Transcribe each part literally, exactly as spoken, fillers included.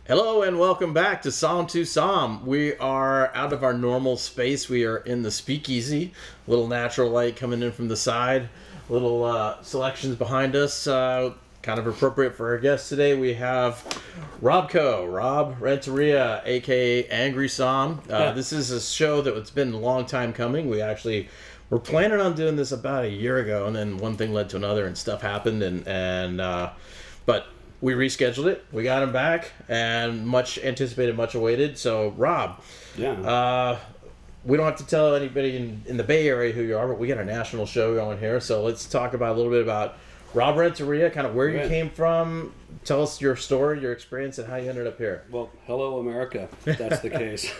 Hello and welcome back to Psalm to Psalm. We are out of our normal space. We are in the speakeasy. Little natural light coming in from the side. Little uh, selections behind us. Uh, kind of appropriate for our guest today. We have Robco, Rob Renteria, aka Angry Psalm. Uh, Yeah. This is a show that it's been a long time coming. We actually were planning on doing this about a year ago, and then one thing led to another, and stuff happened. And and uh, but. We rescheduled it. We got him back, and much anticipated, much awaited. So, Rob, Yeah. uh, we don't have to tell anybody in, in the Bay Area who you are, but we got a national show going here. So let's talk about a little bit about Rob Renteria, kind of where you Right. came from. Tell us your story, your experience, and how you ended up here. Well, hello, America. If that's the case.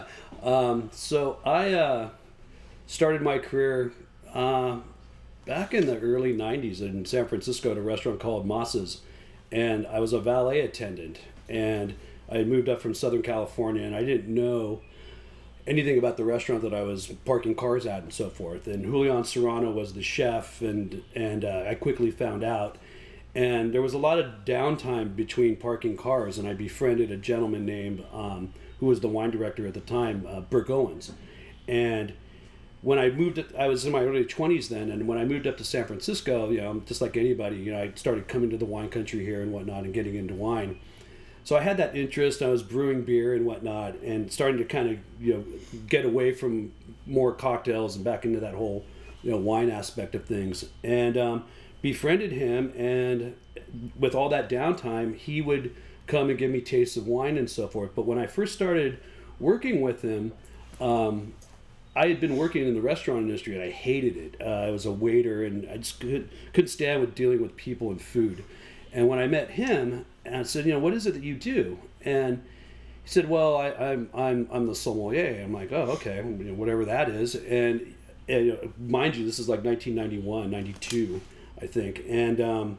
um, so I uh, started my career uh, back in the early nineties in San Francisco at a restaurant called Moss's. And I was a valet attendant. And I had moved up from Southern California, and I didn't know anything about the restaurant that I was parking cars at and so forth. And Julian Serrano was the chef, and, and uh, I quickly found out. And there was a lot of downtime between parking cars, and I befriended a gentleman named, um, who was the wine director at the time, uh, Burke Owens. And when I moved, I was in my early twenties then, and when I moved up to San Francisco, you know, just like anybody, you know, I started coming to the wine country here and whatnot and getting into wine. So I had that interest. I was brewing beer and whatnot, and starting to kind of, you know, get away from more cocktails and back into that whole, you know, wine aspect of things. And um, befriended him, and with all that downtime, he would come and give me tastes of wine and so forth. But when I first started working with him, um, I had been working in the restaurant industry, and I hated it. Uh, I was a waiter, and I just couldn't, couldn't stand with dealing with people and food. And when I met him, and I said, you know, what is it that you do? And he said, well, I, I'm I'm I'm the sommelier. I'm like, oh, okay, you know, whatever that is. And, and you know, mind you, this is like nineteen ninety-one, ninety-two, I think. And um,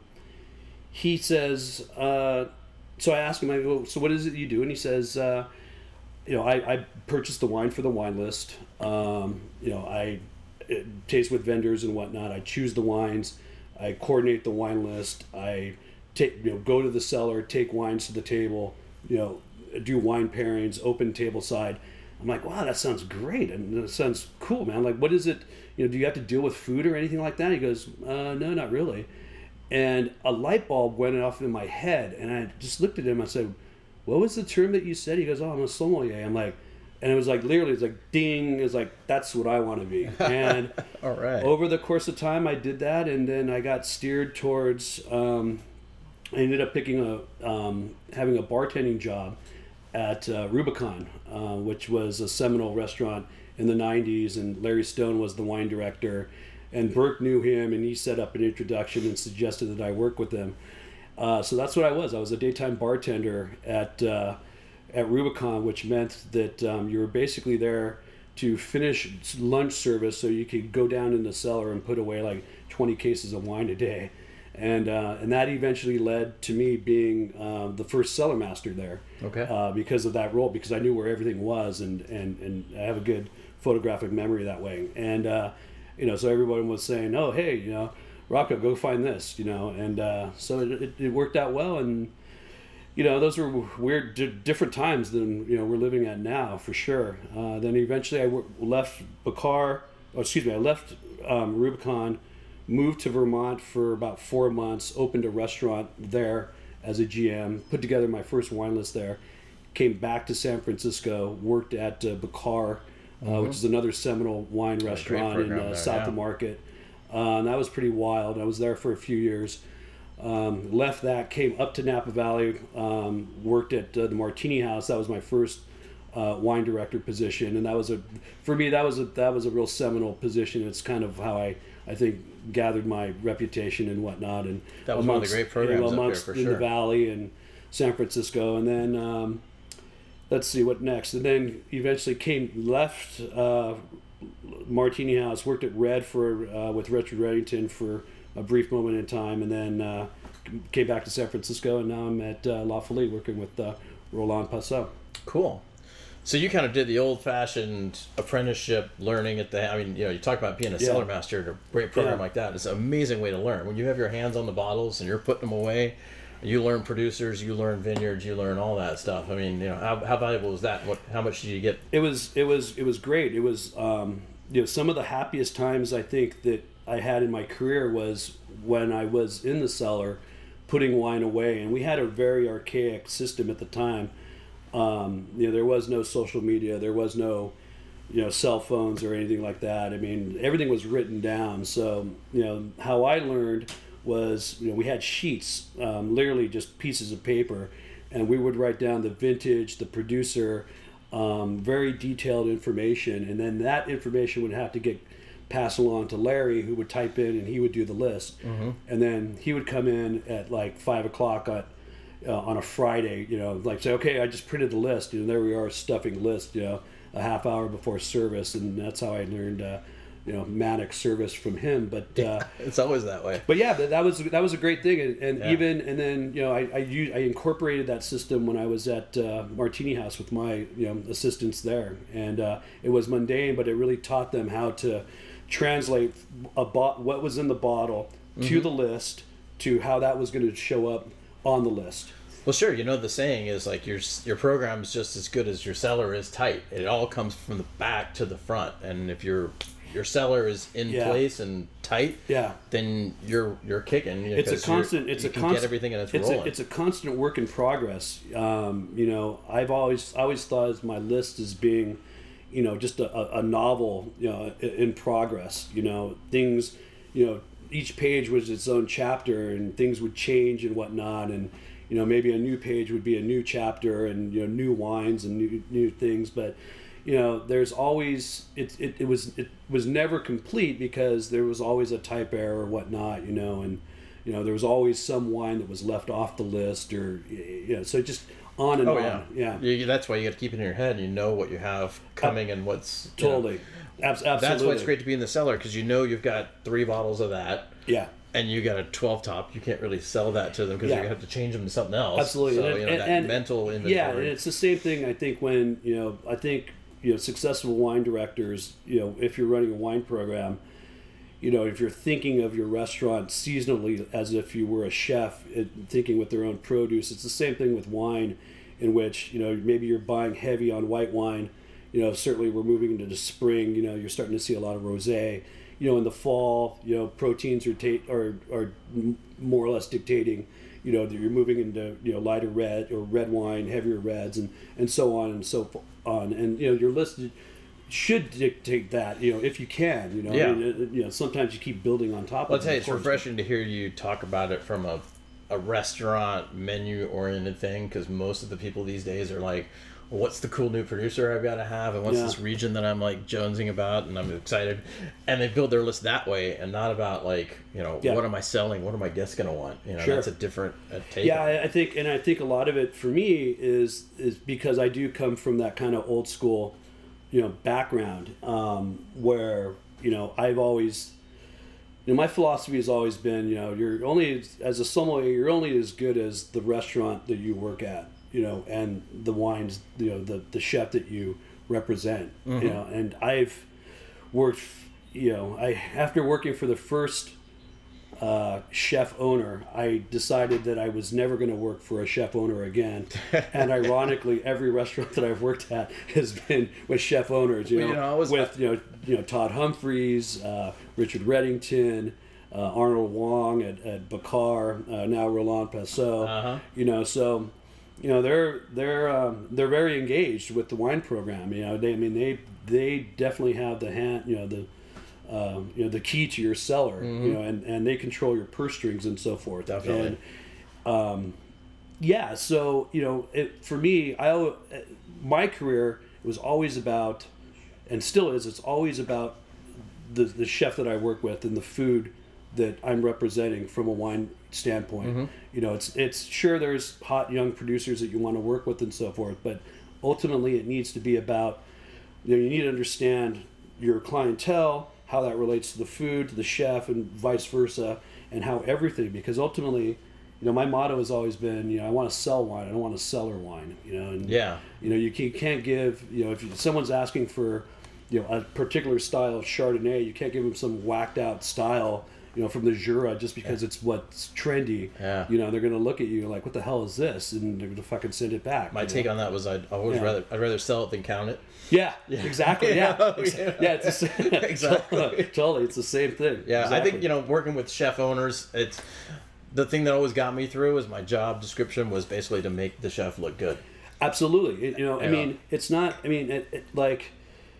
he says, uh, so I asked him, I go, so what is it you do? And he says, uh, you know, I, I purchased the wine for the wine list. Um, you know, I uh, taste with vendors and whatnot. I choose the wines. I coordinate the wine list. I take, you know, go to the cellar, take wines to the table, you know, do wine pairings, open table side. I'm like, wow, that sounds great. And that sounds cool, man. Like, what is it? You know, do you have to deal with food or anything like that? He goes, uh, no, not really. And a light bulb went off in my head, and I just looked at him. I said, what was the term that you said? He goes, oh, I'm a sommelier. I'm like, and it was like literally, it's like ding. It's like, that's what I want to be. And All right. over the course of time, I did that, and then I got steered towards. Um, I ended up picking a um, having a bartending job at uh, Rubicon, uh, which was a seminal restaurant in the nineties, and Larry Stone was the wine director, and Burke knew him, and he set up an introduction and suggested that I work with him. Uh, so that's what I was. I was a daytime bartender at uh, at Rubicon, which meant that um, you were basically there to finish lunch service so you could go down in the cellar and put away like twenty cases of wine a day. And uh, and that eventually led to me being uh, the first cellar master there. Okay. Uh, because of that role, because I knew where everything was, and, and, and I have a good photographic memory that way. And uh, you know, so everyone was saying, "Oh, hey, you know, Rocco, go find this," you know, and uh, so it, it, it worked out well. And you know, those were weird, di- different times than you know we're living at now, for sure. Uh, then eventually, I w- left Bacar, or excuse me, I left um, Rubicon, moved to Vermont for about four months, opened a restaurant there as a G M, put together my first wine list there, came back to San Francisco, worked at uh, Bacar, uh, Mhm. which is another seminal wine great restaurant in program uh, there, south yeah. of Market. Uh, and that was pretty wild. I was there for a few years. Um, left that, came up to Napa Valley, um, worked at uh, the Martini House. That was my first uh, wine director position, and that was a, for me, that was a that was a real seminal position. It's kind of how I, I think, gathered my reputation and whatnot. And That was one of the great programs you know, up there, amongst for in sure. the Valley and San Francisco, and then um, let's see what next. And then eventually came left uh, Martini House, worked at Red for uh, with Richard Reddington for a brief moment in time, and then uh, came back to San Francisco, and now I'm at uh, La Folie working with uh, Roland Passot. Cool. So you kind of did the old-fashioned apprenticeship learning at the. I mean, you know, you talk about being a Yeah. cellar master at a great program Yeah. like that. It's an amazing way to learn when you have your hands on the bottles and you're putting them away. You learn producers, you learn vineyards, you learn all that stuff. I mean, you know, how, how valuable was that? What, how much did you get? It was, it was, it was great. It was, um, you know, some of the happiest times I think that I had in my career was when I was in the cellar putting wine away, and we had a very archaic system at the time. Um, you know, there was no social media, there was no, you know, cell phones or anything like that. I mean, everything was written down. So, you know, how I learned was, you know, we had sheets, um, literally just pieces of paper, and we would write down the vintage, the producer, um, very detailed information, and then that information would have to get passed along to Larry, who would type in and he would do the list. Mm-hmm. And then he would come in at like five o'clock on, uh, on a Friday, you know, like say, okay, I just printed the list, and there we are stuffing list, you know, a half hour before service, and that's how I learned, uh, you know, manic service from him. But uh, it's always that way. But yeah, that, that was that was a great thing, and, and yeah. even and then you know I I, used, I incorporated that system when I was at uh, Martini House with my you know assistants there, and uh, it was mundane, but it really taught them how to translate a bo- what was in the bottle to mm-hmm. the list, to how that was going to show up on the list. Well, sure. You know, the saying is like your your program is just as good as your cellar is tight. It all comes from the back to the front, and if your your cellar is in yeah. place and tight, yeah, then you're you're kicking. You know, it's a constant. It's you a can constant. Get everything and it's, it's rolling. A, it's a constant work in progress. Um, you know, I've always I always thought of my list as being, you know, just a, a novel, you know, in progress. You know, things, you know, each page was its own chapter, and things would change and whatnot, and you know, maybe a new page would be a new chapter, and you know, new wines and new new things. But you know, there's always it. It, it was it was never complete because there was always a type error or whatnot. You know, and you know, there was always some wine that was left off the list, or you know, so just on and oh, on. Yeah, yeah. You, that's why you got to keep it in your head. And you know what you have coming uh, and what's totally. You know, Abs- absolutely. That's why it's great to be in the cellar, because you know you've got three bottles of that. Yeah. And you got a twelve top. You can't really sell that to them because yeah. you have to change them to something else. Absolutely. So, and, you know, and, that and, mental inventory. Yeah, and it's the same thing. I think when you know, I think you know, successful wine directors. You know, if you're running a wine program, you know, if you're thinking of your restaurant seasonally as if you were a chef, it, thinking with their own produce, it's the same thing with wine, in which you know maybe you're buying heavy on white wine. You know, certainly we're moving into the spring. You know, you're starting to see a lot of rosé. You know, in the fall, you know, proteins are ta- are are more or less dictating. You know, that you're moving into you know lighter red or red wine, heavier reds, and and so on and so on. And you know, your list should dictate that. You know, if you can. You know, yeah. I mean, you know, sometimes you keep building on top well, of it. I'll tell you, it's refreshing to hear you talk about it from a a restaurant menu oriented thing, because most of the people these days are like, what's the cool new producer I've got to have, and what's yeah. this region that I'm like jonesing about, and I'm excited, and they build their list that way, and not about like, you know, yeah. what am I selling, what are my guests going to want, you know. Sure. That's a different uh, take. Yeah, I, I think, and I think a lot of it for me is is because I do come from that kind of old school, you know, background, um, where you know I've always, you know, my philosophy has always been, you know, you're only as a sommelier, you're only as good as the restaurant that you work at. You know, and the wines, you know, the, the chef that you represent, mm-hmm. you know, and I've worked, you know, I after working for the first uh, chef owner, I decided that I was never going to work for a chef owner again. And ironically, every restaurant that I've worked at has been with chef owners, you know, well, you know was, with, you know, you know, Todd Humphreys, uh, Richard Reddington, uh, Arnold Wong at, at Bacar, uh, now Roland Passot, uh-huh. you know, so... You know, they're they're um, they're very engaged with the wine program. You know, they I mean they they definitely have the hand. You know the um, you know the key to your cellar. Mm-hmm. You know, and, and they control your purse strings and so forth. Definitely. And, um, yeah. So you know, it, for me, I my career was always about, and still is. It's always about the the chef that I work with and the food that I'm representing from a wine standpoint. Mm-hmm. You know, it's it's sure there's hot young producers that you want to work with and so forth, but ultimately it needs to be about, you know, you need to understand your clientele, how that relates to the food, to the chef, and vice versa, and how everything, because ultimately, you know, my motto has always been, you know, I want to sell wine, I don't want to cellar wine, you know, and yeah, you know, you can't give, you know, if someone's asking for, you know, a particular style of Chardonnay, you can't give them some whacked out style, you know, from the Jura just because it's what's trendy. Yeah. You know, they're going to look at you like, what the hell is this? And they're going to fucking send it back. My take know? on that was I'd always Yeah. rather I'd rather sell it than count it. Yeah, yeah. exactly. Yeah, yeah. yeah. It's the same. Exactly. Totally, it's the same thing. Yeah, exactly. I think, you know, working with chef owners, it's the thing that always got me through is my job description was basically to make the chef look good. Absolutely. It, you know, Yeah. I mean, it's not. I mean, it, it, like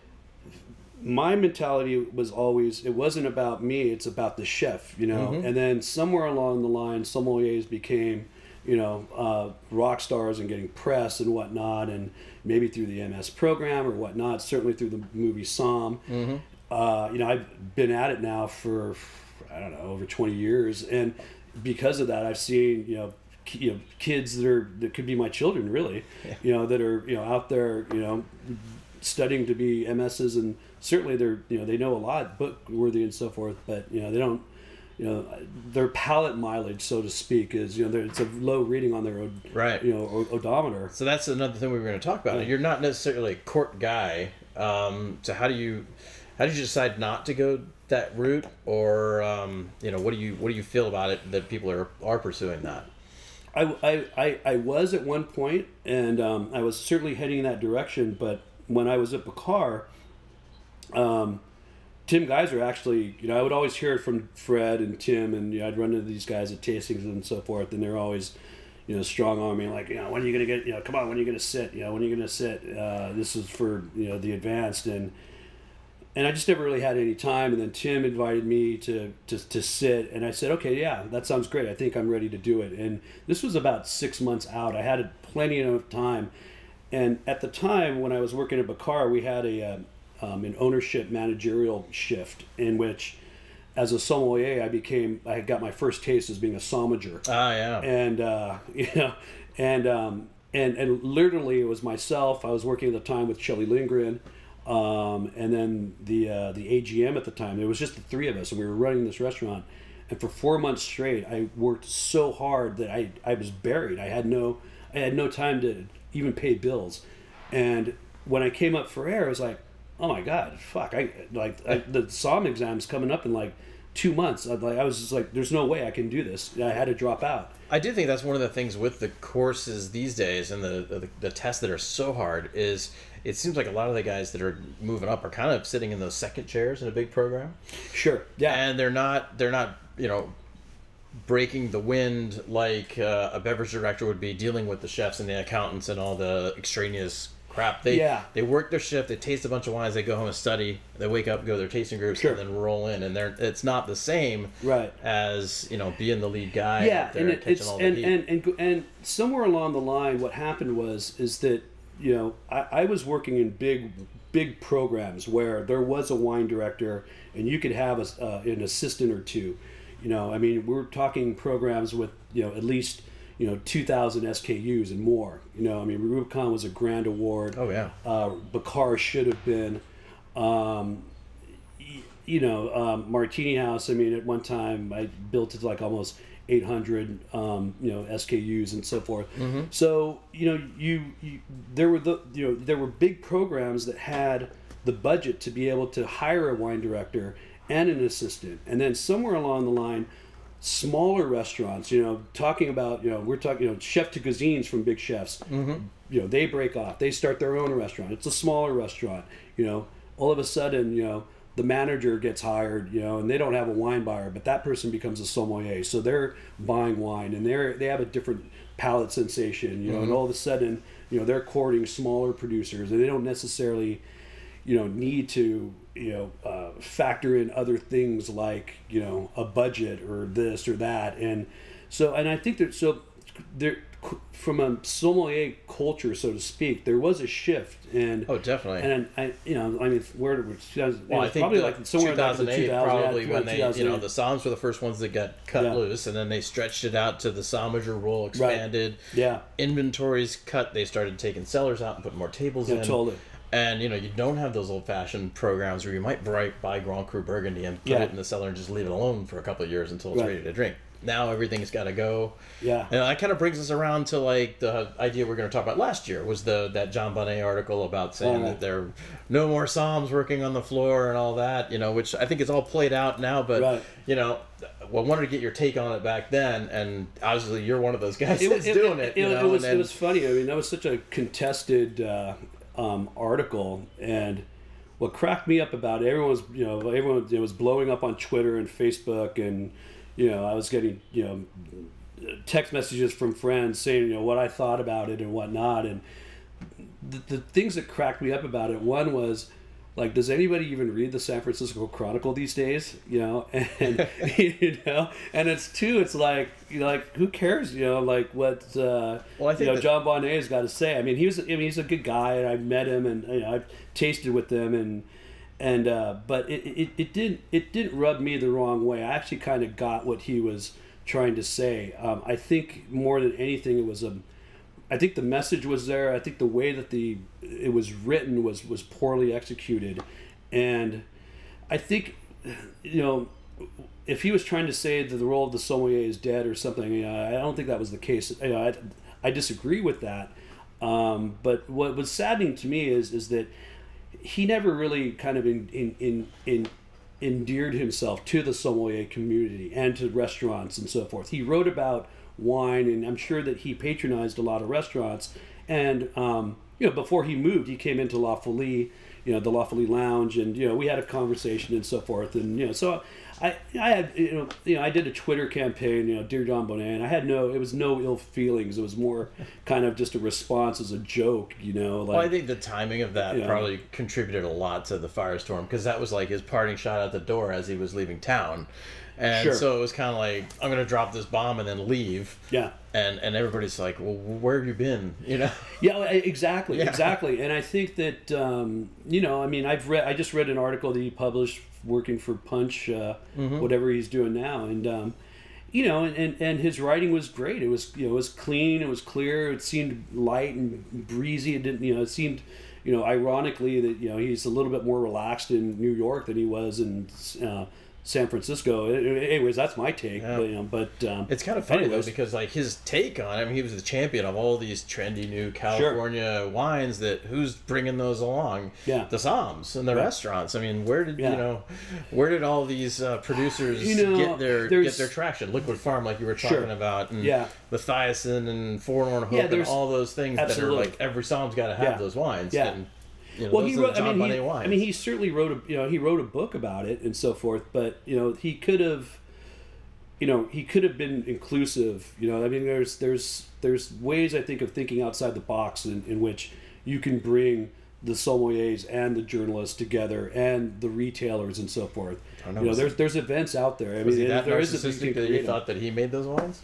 my mentality was always it wasn't about me. It's about the chef. You know, Mhm. and then somewhere along the line, sommeliers became, you know, uh, rock stars and getting press and whatnot, and maybe through the M S program or whatnot. Certainly through the movie Somm. Mm-hmm. Uh, you know, I've been at it now for I don't know over twenty years, and because of that, I've seen you know. You know, kids that are that could be my children, really. Yeah. You know, that are you know out there, you know, studying to be M Ss, and certainly they're you know they know a lot, book worthy and so forth. But you know, they don't, you know, their palate mileage, so to speak, is you know it's a low reading on their od- Right. you know o- odometer. So that's another thing we were going to talk about. Yeah. You're not necessarily a court guy. Um, so how do you how did you decide not to go that route, or um, you know, what do you what do you feel about it that people are are pursuing that? I, I, I, I was at one point, and um, I was certainly heading in that direction. But when I was at Bacar, um, Tim Geiser actually, you know, I would always hear it from Fred and Tim, and you know, I'd run into these guys at tastings and so forth, and they're always, you know, strong on me, like, you know, when are you gonna get, you know, come on, when are you gonna sit, you know, when are you gonna sit? Uh, this is for you know the advanced, and and I just never really had any time. And then Tim invited me to, to, to sit, and I said, okay, yeah, that sounds great. I think I'm ready to do it. And this was about six months out. I had plenty of time. And at the time when I was working at Bacar, we had a uh, um, an ownership managerial shift in which, as a sommelier, I became I got my first taste as being a sommager. Ah, yeah. And uh, you know, and um, and and literally it was myself. I was working at the time with Shelley Lindgren. Um, and then the uh, the A G M at the time, there was just the three of us, and we were running this restaurant. And for four months straight, I worked so hard that I, I was buried. I had no I had no time to even pay bills. And when I came up for air, I was like, oh my god, fuck! I like I, the Somm exam's coming up in like two months. I like I was just like, there's no way I can do this. I had to drop out. I do think that's one of the things with the courses these days and the, the the tests that are so hard is it seems like a lot of the guys that are moving up are kind of sitting in those second chairs in a big program. Sure. Yeah. And they're not they're not, you know, breaking the wind like uh, a beverage director would be dealing with the chefs and the accountants and all the extraneous crap. They Yeah. they work their shift, they taste a bunch of wines, they go home and study, they wake up, go to their tasting groups, Sure. and then roll in. And they're it's not the same Right. as, you know, being the lead guy Yeah, out there and it, catching it's all the and, heat. and and and somewhere along the line, what happened was is that you know I, I was working in big big programs where there was a wine director and you could have a, uh, an assistant or two. You know, I mean, we're talking programs with you know at least you know two thousand S K Us and more. You know, I mean, Rubicon was a grand award. Oh yeah. Uh, Bacar should have been. Um, y- you know, um, Martini House. I mean, at one time I built it to like almost eight hundred, um, you know, S K Us and so forth. Mm-hmm. So you know, you, you there were the you know there were big programs that had the budget to be able to hire a wine director and an assistant, and then somewhere along the line, smaller restaurants, you know, talking about you know we're talking you know chef to cuisines from big chefs. Mm-hmm. You know, they break off, they start their own restaurant. It's a smaller restaurant. You know, all of a sudden, you know. The manager gets hired, you know, and they don't have a wine buyer, but that person becomes a sommelier. So they're buying wine, and they're they have a different palate sensation, you know. Mm-hmm. And all of a sudden, you know, they're courting smaller producers, and they don't necessarily, you know, need to, you know, uh, factor in other things like, you know, a budget or this or that. And so, and I think that so there from a sommelier culture, so to speak, there was a shift. And Oh, definitely. and I, you know, I mean, where did we? Well, I think probably the like somewhere two thousand eight like the two thousand, probably yeah, when they, you know, two thousand eight. the Somms were the first ones that got cut Yeah. loose, and then they stretched it out to the Sommager rule expanded. Yeah, Inventories cut. They started taking cellars out and putting more tables yeah, in. totally. And you know, you don't have those old-fashioned programs where you might buy, buy Grand Cru Burgundy and put Yeah. it in the cellar and just leave it alone for a couple of years until it's Right. ready to drink. now everything's got to go. Yeah. And that kind of brings us around to like the idea we're going to talk about last year was the that John Bonet article about saying Oh. that there are no more Psalms working on the floor and all that, you know, which I think is all played out now. But, Right. you know, well, I wanted to get your take on it back then. And obviously you're one of those guys It, that's it, doing it, it. you it, know, it was and then- it was funny. I mean, that was such a contested uh, um, article, and what cracked me up about it, everyone was you know everyone it was blowing up on Twitter and Facebook, and you know I was getting you know text messages from friends saying you know what I thought about it and whatnot, and the, the things that cracked me up about it. One was, like, does anybody even read the San Francisco Chronicle these days? You know, and you know, and it's two. It's like, you know, like who cares? You know, like what uh, Well, I think you know that- John Bonet's got to say. I mean, he was. I mean, he's a good guy, and I've met him, and you know, I've tasted with him, and and uh, but it, it it didn't it didn't rub me the wrong way. I actually kind of got what he was trying to say. Um, I think more than anything, it was a. I think the message was there. I think the way that the it was written was was poorly executed, and I think, you know, if he was trying to say that the role of the sommelier is dead or something, you know, I don't think that was the case. You know, I, I disagree with that. Um, but what was saddening to me is is that he never really kind of in in in, in endeared himself to the sommelier community and to restaurants and so forth. He wrote about wine, and I'm sure that he patronized a lot of restaurants. And um, you know, before he moved, he came into La Folie, you know, the La Folie Lounge, and you know, we had a conversation and so forth. And you know, so I, I had, you know, you know, I did a Twitter campaign, you know, Dear John Bonet, and I had no, it was no ill feelings. It was more kind of just a response as a joke, you know. Like, Well, I think the timing of that Yeah. probably contributed a lot to the firestorm because that was like his parting shot at the door as he was leaving town. And Sure. so it was kind of like, I'm going to drop this bomb and then leave. yeah. And and everybody's like, well, where have you been? You know? Yeah, well, exactly, Yeah. exactly. And I think that um, you know, I mean, I've read, I just read an article that he published working for Punch, uh, Mm-hmm. whatever he's doing now, and um, you know, and, and and his writing was great. It was you know, it was clean, it was clear, it seemed light and breezy. It didn't, you know, it seemed, you know, ironically that you know he's a little bit more relaxed in New York than he was in uh, San Francisco. Anyways, that's my take. Yeah. But, you know, but um, It's kind of funny anyways. though because like his take on him, he was the champion of all these trendy new California wines. That who's bringing those along? Yeah. The Psalms and the Yeah. restaurants. I mean, where did Yeah. you know, where did all these uh, producers You know, get their there's- get their traction? Liquid Farm, like you were talking Sure. about, and Yeah. the Thiasin and Forlorn Hope Yeah, and there's- all those things absolutely. that are like every Psalm's got to have Yeah. those wines. Yeah. And, you know, Well, those he are wrote. the I John mean, he, Bonet wines. I mean, he certainly wrote a. You know, he wrote a book about it and so forth. But you know, he could have. You know, he could have been inclusive. You know, I mean, there's there's there's ways I think of thinking outside the box in, in which you can bring the sommeliers and the journalists together and the retailers and so forth. I don't know, You know, was there's there's events out there. I was mean, he that there is a narcissistic that you thought that he made those wines?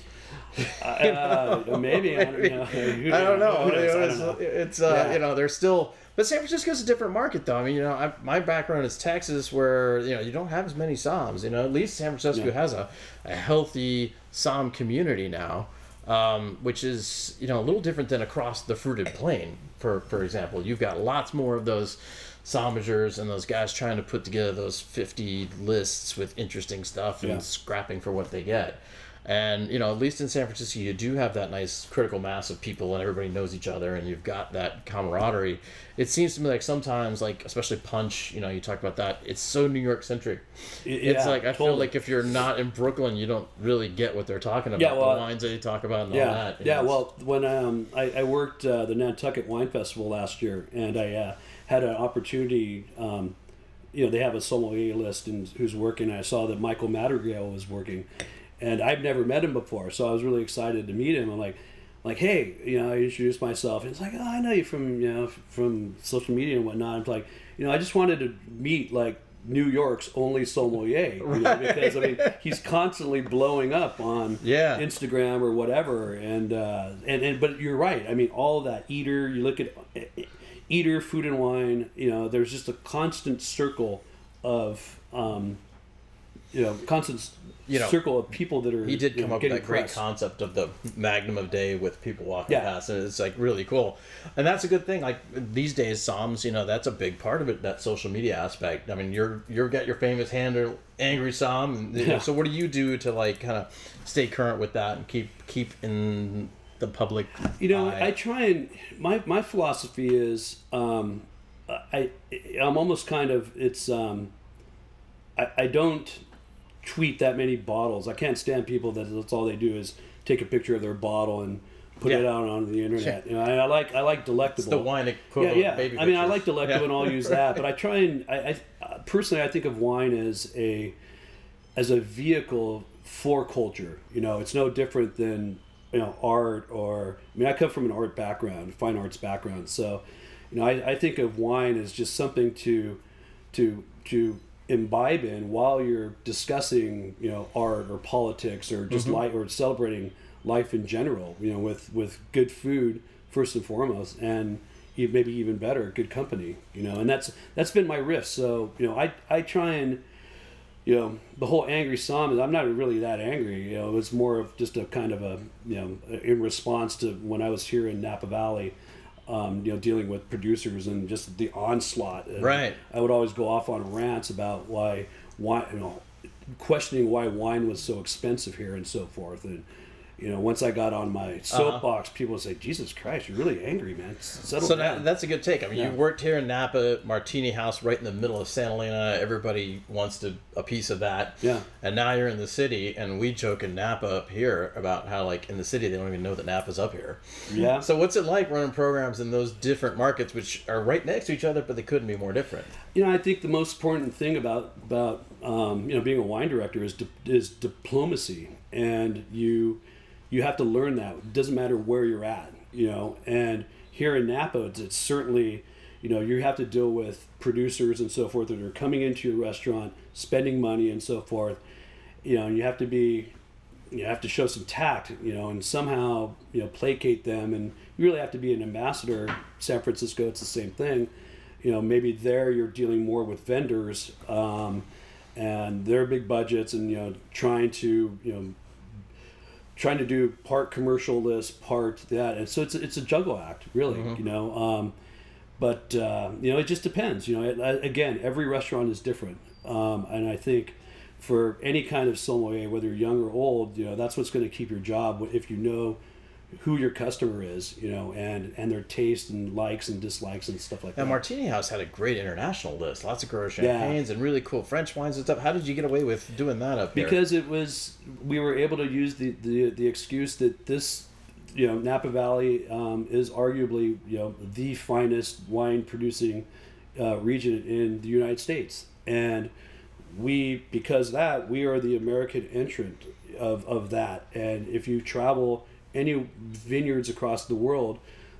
uh, maybe, I don't know. Who- I don't know. who knows? I It don't was- know. It's uh, Yeah. you know, there's still, but San Francisco's a different market though. I mean, you know, I, my background is Texas, where you know you don't have as many Psalms. You know, at least San Francisco Yeah. has a, a healthy Psalm community now, um, which is you know a little different than across the fruited plain. For for example, you've got lots more of those Psalmagers and those guys trying to put together those fifty lists with interesting stuff and Yeah. scrapping for what they get. And, you know, at least in San Francisco, you do have that nice critical mass of people and everybody knows each other and you've got that camaraderie. It seems to me like sometimes, like, especially Punch, you know, you talk about that, it's so New York centric. It's Yeah, like, I feel totally. like if you're not in Brooklyn, you don't really get what they're talking about. Yeah, well, the wines that they talk about and yeah, all that. you yeah. know, it's- Well, when um, I, I worked uh, the Nantucket Wine Festival last year, and I uh, had an opportunity. Um, you know, they have a sommelier list and who's working. I saw that Michael Madrigal was working, and I've never met him before, so I was really excited to meet him. I'm like, like, hey, you know, I introduced myself, and it's like, oh, I know you from you know from social media and whatnot. I'm like, you know, I just wanted to meet like New York's only sommelier, you know, because I mean he's constantly blowing up on Yeah. Instagram or whatever, and uh, and and but you're right. I mean, all of that Eater. You look at Eater, Food and Wine. You know, there's just a constant circle of um, you know constant you know, circle of people that are he did you come know, up with getting that great press. concept of the Magnum of Day with people walking Yeah. past, and it's like really cool. And that's a good thing. Like these days, Psalms, you know, that's a big part of it. That social media aspect. I mean, you're you're got your famous handle, Angry Psalm. And, you know, Yeah. so what do you do to like kind of stay current with that and keep keep in the public? You know, eye? I try and my my philosophy is um, I I'm almost kind of it's um, I I don't tweet that many bottles. I can't stand people that that's all they do is take a picture of their bottle and put Yeah. it out on the internet. You know, I, I like I like delectable. It's the wine Yeah, equivalent. yeah. Of baby I mean, I pictures. like delectable, Yeah. and I'll use that. But I try and I, I uh, personally I think of wine as a as a vehicle for culture. You know, it's no different than you know art or I mean I come from an art background, fine arts background. So, you know, I, I think of wine as just something to to to imbibe in while you're discussing you know art or politics or just Mm-hmm. life or celebrating life in general. You know, with with good food first and foremost, and e- maybe even better, good company. You know, and that's that's been my riff. So you know, I I try and you know the whole angry psalm is I'm not really that angry. You know, it was more of just a kind of a you know in response to when I was here in Napa Valley. Um, you know, dealing with producers and just the onslaught. And Right. I would always go off on rants about why, why, you know, questioning why wine was so expensive here and so forth. And, you know, once I got on my soapbox, people would say, Jesus Christ, you're really angry, man. Settle So down. that, that's a good take. I mean, Yeah. you worked here in Napa, Martini House, right in the middle of Santa Elena. Everybody wants to a piece of that. Yeah. And now you're in the city, and we joke in Napa up here about how, like, in the city they don't even know that Napa's up here. Yeah. So what's it like running programs in those different markets, which are right next to each other, but they couldn't be more different? You know, I think the most important thing about about um, you know being a wine director is di- is diplomacy, and you you have to learn that. It doesn't matter where you're at, you know. And here in Napa, it's, it's certainly you know you have to deal with producers and so forth that are coming into your restaurant, spending money and so forth. You know, and you have to be you have to show some tact, you know, and somehow you know placate them, and you really have to be an ambassador. San Francisco, it's the same thing. You know, maybe there you're dealing more with vendors um, and their big budgets, and you know, trying to you know, trying to do part commercial list, part that, and so it's it's a juggle act, really. Mm-hmm. You know, um, but uh, you know, it just depends. You know, it, again, every restaurant is different, um, and I think for any kind of sommelier, whether you're young or old, you know, that's what's going to keep your job if you know who your customer is, you know, and and their taste and likes and dislikes and stuff like Now, that. Martini House had a great international list. Lots of Grosser Yeah. champagnes and really cool French wines and stuff. How did you get away with doing that up here? Because it was, we were able to use the, the, the excuse that this, you know, Napa Valley um, is arguably, you know, the finest wine producing uh, region in the United States. And we, because of that, we are the American entrant of, of that. And if you travel any vineyards across the world,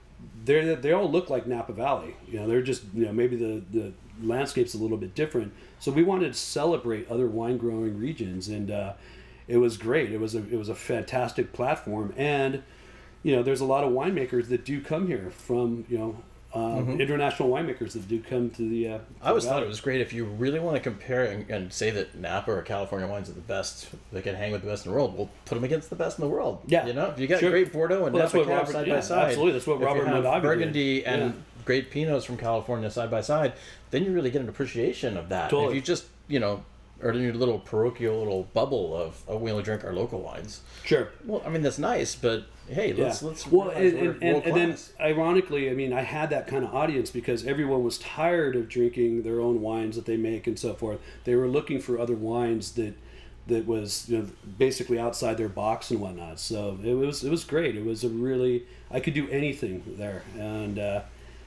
they they all look like Napa Valley. You know, they're just, you know, maybe the, the landscape's a little bit different. So we wanted to celebrate other wine growing regions, and uh, it was great. It was a it was a fantastic platform, and you know, there's a lot of winemakers that do come here from you know um, Mm-hmm. international winemakers that do come to the. Uh, to I always the thought valley. it was great if you really want to compare and, and say that Napa or California wines are the best, they can hang with the best in the world. We'll put them against the best in the world. Yeah, You know, if you got sure. great Bordeaux and Well, that's Napa what Cab Robert- side yeah, by side. absolutely. That's what if you Robert have Mondavi did. Burgundy and Yeah. great Pinots from California side by side, then you really get an appreciation of that. Totally. If you just, you know, are in your little parochial little bubble of, oh, we only drink our local wines. Sure. Well, I mean, that's nice, but hey, let's, yeah. let's well, realize and, we're and, and, and then world-class. ironically, I mean, I had that kind of audience because everyone was tired of drinking their own wines that they make and so forth. They were looking for other wines that that was you know basically outside their box and whatnot. So it was it was great. It was a really I could do anything there, and uh,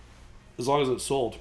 as long as it sold.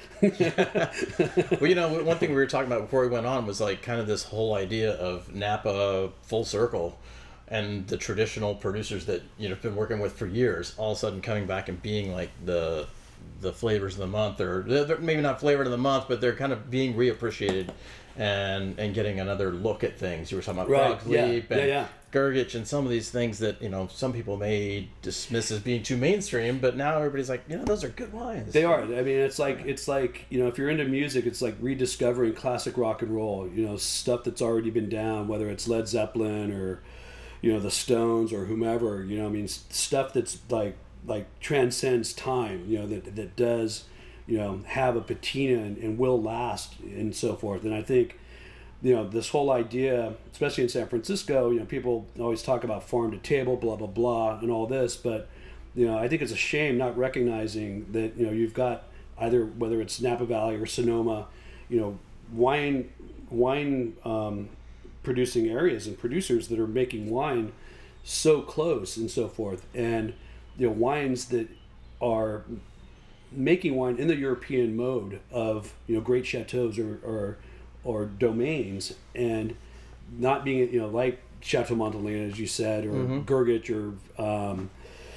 Well, you know, one thing we were talking about before we went on was like kind of this whole idea of Napa full circle, and the traditional producers that you know have been working with for years, all of a sudden coming back and being like the the flavors of the month, or they're maybe not flavor of the month, but they're kind of being reappreciated and and getting another look at things. You were talking about Right. Frog Yeah. Leap Yeah. and Yeah. Gurgitch and some of these things that, you know, some people may dismiss as being too mainstream, but now everybody's like, you know, those are good wines. They are. I mean, it's like it's like you know, if you're into music, it's like rediscovering classic rock and roll. You know, stuff that's already been down, whether it's Led Zeppelin or, you know, the Stones or whomever. You know, I mean, s- stuff that's like like transcends time. You know, that that does, you know, have a patina and, and will last and so forth. And I think, you know, this whole idea, especially in San Francisco, you know, people always talk about farm to table, blah blah blah, and all this, but you know, I think it's a shame not recognizing that, you know, you've got either, whether it's Napa Valley or Sonoma, you know, wine wine um, producing areas and producers that are making wine so close and so forth, and you know, wines that are making wine in the European mode of, you know, great chateaus or or, or domains, and not being, you know, like Chateau Montelena, as you said, or Mm-hmm. Gurgitch, or um,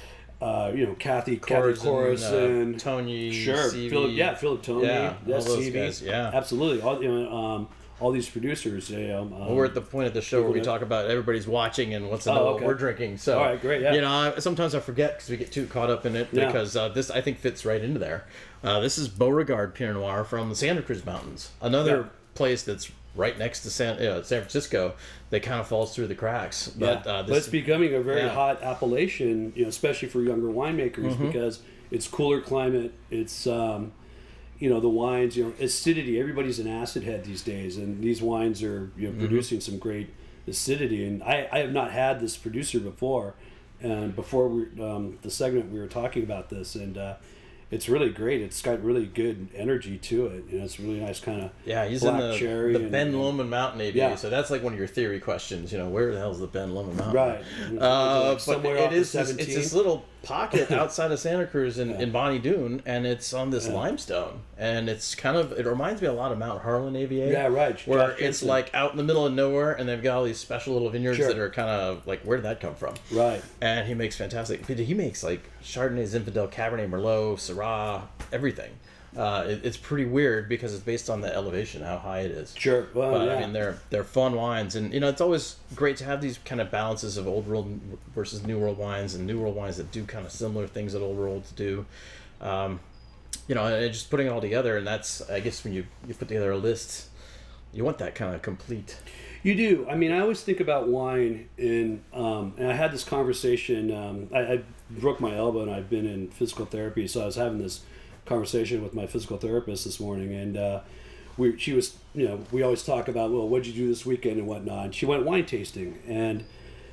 uh, you know, Kathy Kathy Corazon, Corazon, uh, Tony, sure, Stevie. Philip, yeah, Philip Tony, Yeah, yes, all those Stevie, guys, yeah. absolutely, all you know, um, all these producers. They, um, Well, we're at the point of the show where we that- talk about everybody's watching and what's to Oh, know okay. what we're drinking. So, All right, great, yeah. you know, I, sometimes I forget because we get too caught up in it, Yeah. because uh, this, I think, fits right into there. Uh, this is Beauregard Pinot Noir from the Santa Cruz Mountains, another Yeah. place that's right next to San, uh, San Francisco that kind of falls through the cracks. But, yeah. uh, but this, it's becoming a very yeah. Mm-hmm. hot appellation, you know, especially for younger winemakers, because it's cooler climate. It's um, you know, the wines, you know, acidity. Everybody's an acid head these days, and these wines are, you know, Mm-hmm. producing some great acidity. And I, I have not had this producer before, and before we um, the segment we were talking about this, and uh, it's really great. It's got really good energy to it. You know, it's really nice kind of yeah, he's black in the, cherry the and- Ben and- Lomond Mountain A B A, Yeah. so that's like one of your theory questions. You know, where the hell is the Ben Lomond Mountain? right. Uh, Like but somewhere it off the is this, it's seventeen. this little pocket outside of Santa Cruz in, in Bonnie Doon, and it's on this Yeah. limestone, and it's kind of, it reminds me a lot of Mount Harlan A V A. Yeah, right. Where Josh it's Jensen. like out in the middle of nowhere, and they've got all these special little vineyards Sure. that are kind of like, where did that come from? Right. And he makes fantastic. He makes like Chardonnay, Zinfandel, Cabernet Merlot, Syrah, everything. Uh, it, it's pretty weird because it's based on the elevation, how high it is. Sure. Well, But yeah. I mean, they're they're fun wines, and you know, it's always great to have these kind of balances of old world versus new world wines, and new world wines that do kind of similar things that old worlds do. Um, you know, and just putting it all together, and that's, I guess, when you you put together a list, you want that kind of complete. You do. I mean, I always think about wine, in, um, and I had this conversation. Um, I, I broke my elbow, and I've been in physical therapy, so I was having this conversation with my physical therapist this morning, and uh, we, she was, you know, we always talk about, well, what'd you do this weekend and whatnot. And she went wine tasting, and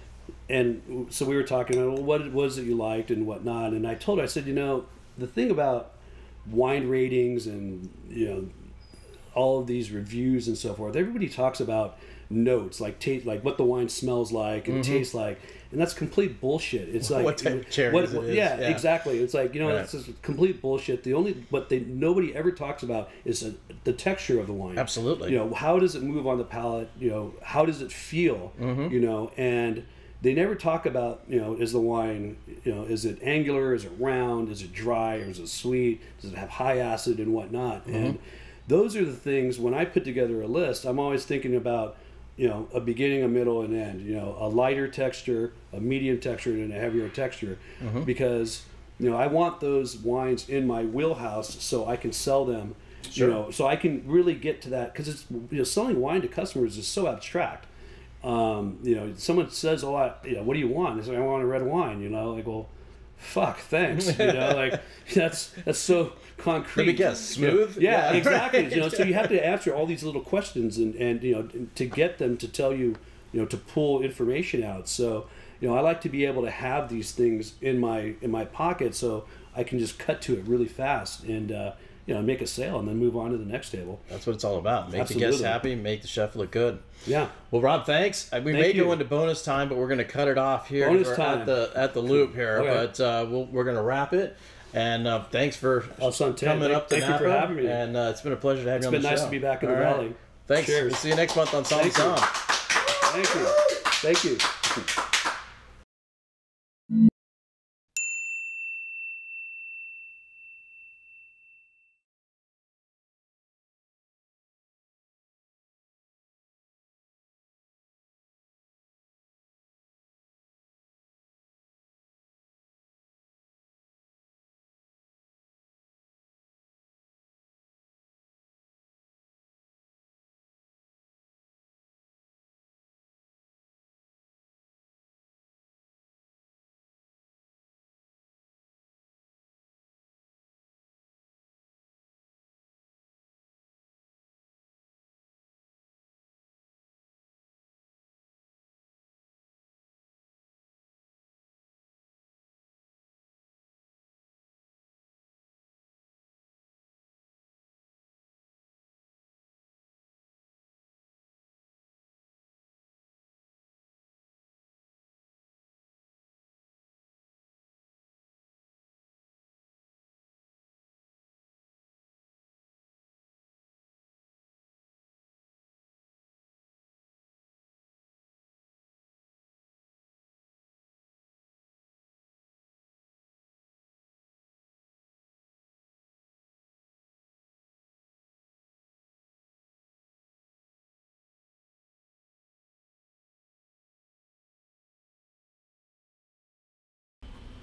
and so we were talking about, well, what was it you liked and whatnot. And I told her, I said, you know, the thing about wine ratings and, you know, all of these reviews and so forth, everybody talks about notes, like taste, like what the wine smells like and tastes like, and that's complete bullshit. It's like What type of cherries what- it what- is, yeah, yeah. exactly. It's like, you know, Right. it's just complete bullshit. The only what they nobody ever talks about is a, the texture of the wine. Absolutely. You know, how does it move on the palate? You know, how does it feel? Mm-hmm. You know, and they never talk about, you know, is the wine, you know, is it angular, is it round, is it dry, or is it sweet, does it have high acid and whatnot? Mm-hmm. And those are the things, when I put together a list, I'm always thinking about, you know, a beginning, a middle, and end. You know, a lighter texture, a medium texture, and a heavier texture, Mm-hmm. because, you know, I want those wines in my wheelhouse so I can sell them. Sure. You know, so I can really get to that, because it's, you know, selling wine to customers is so abstract. Um, you know, someone says a lot, you know, what do you want? I say, I want a red wine. You know, like, well, fuck, thanks. You know, like that's that's so concrete. Let me guess, smooth? Yeah, Yeah, exactly. right. You know, so you have to answer all these little questions, and and you know, to get them to tell you, you know, to pull information out. So, you know, I like to be able to have these things in my in my pocket, so I can just cut to it really fast and uh, you know, make a sale and then move on to the next table. That's what it's all about. Make Absolutely. the guests happy, make the chef look good. Yeah. Well, Rob, thanks. Uh, We Thank may you. go into bonus time, but we're going to cut it off here. Bonus We're time. at the at the loop here. Okay. But uh, we'll, we're going to wrap it. And uh, thanks for Al Santé. coming Thank- up to thank you Napa. for having me. And uh, it's been a pleasure to have It's you on been the show. nice to be back in the All right. valley. Thanks. Cheers. We'll see you next month on Psalm Thank you. Psalm. Thank you. Thank you.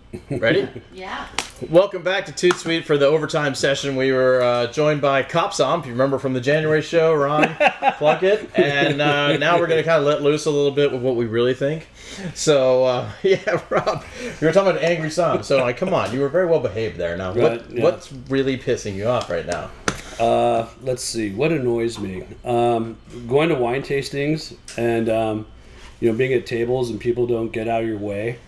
Ready? Yeah. Welcome back to Toot Sweet for the overtime session. We were uh, joined by Copsom, if you remember from the January show, Ron Plunkett. And uh, now we're going to kind of let loose a little bit with what we really think. So, uh, yeah, Rob, you were talking about Angry Som. So, like, come on, you were very well behaved there. Now, what, Right, yeah. what's really pissing you off right now? Uh, let's see. What annoys me? Um, going to wine tastings and, um, you know, being at tables and people don't get out of your way.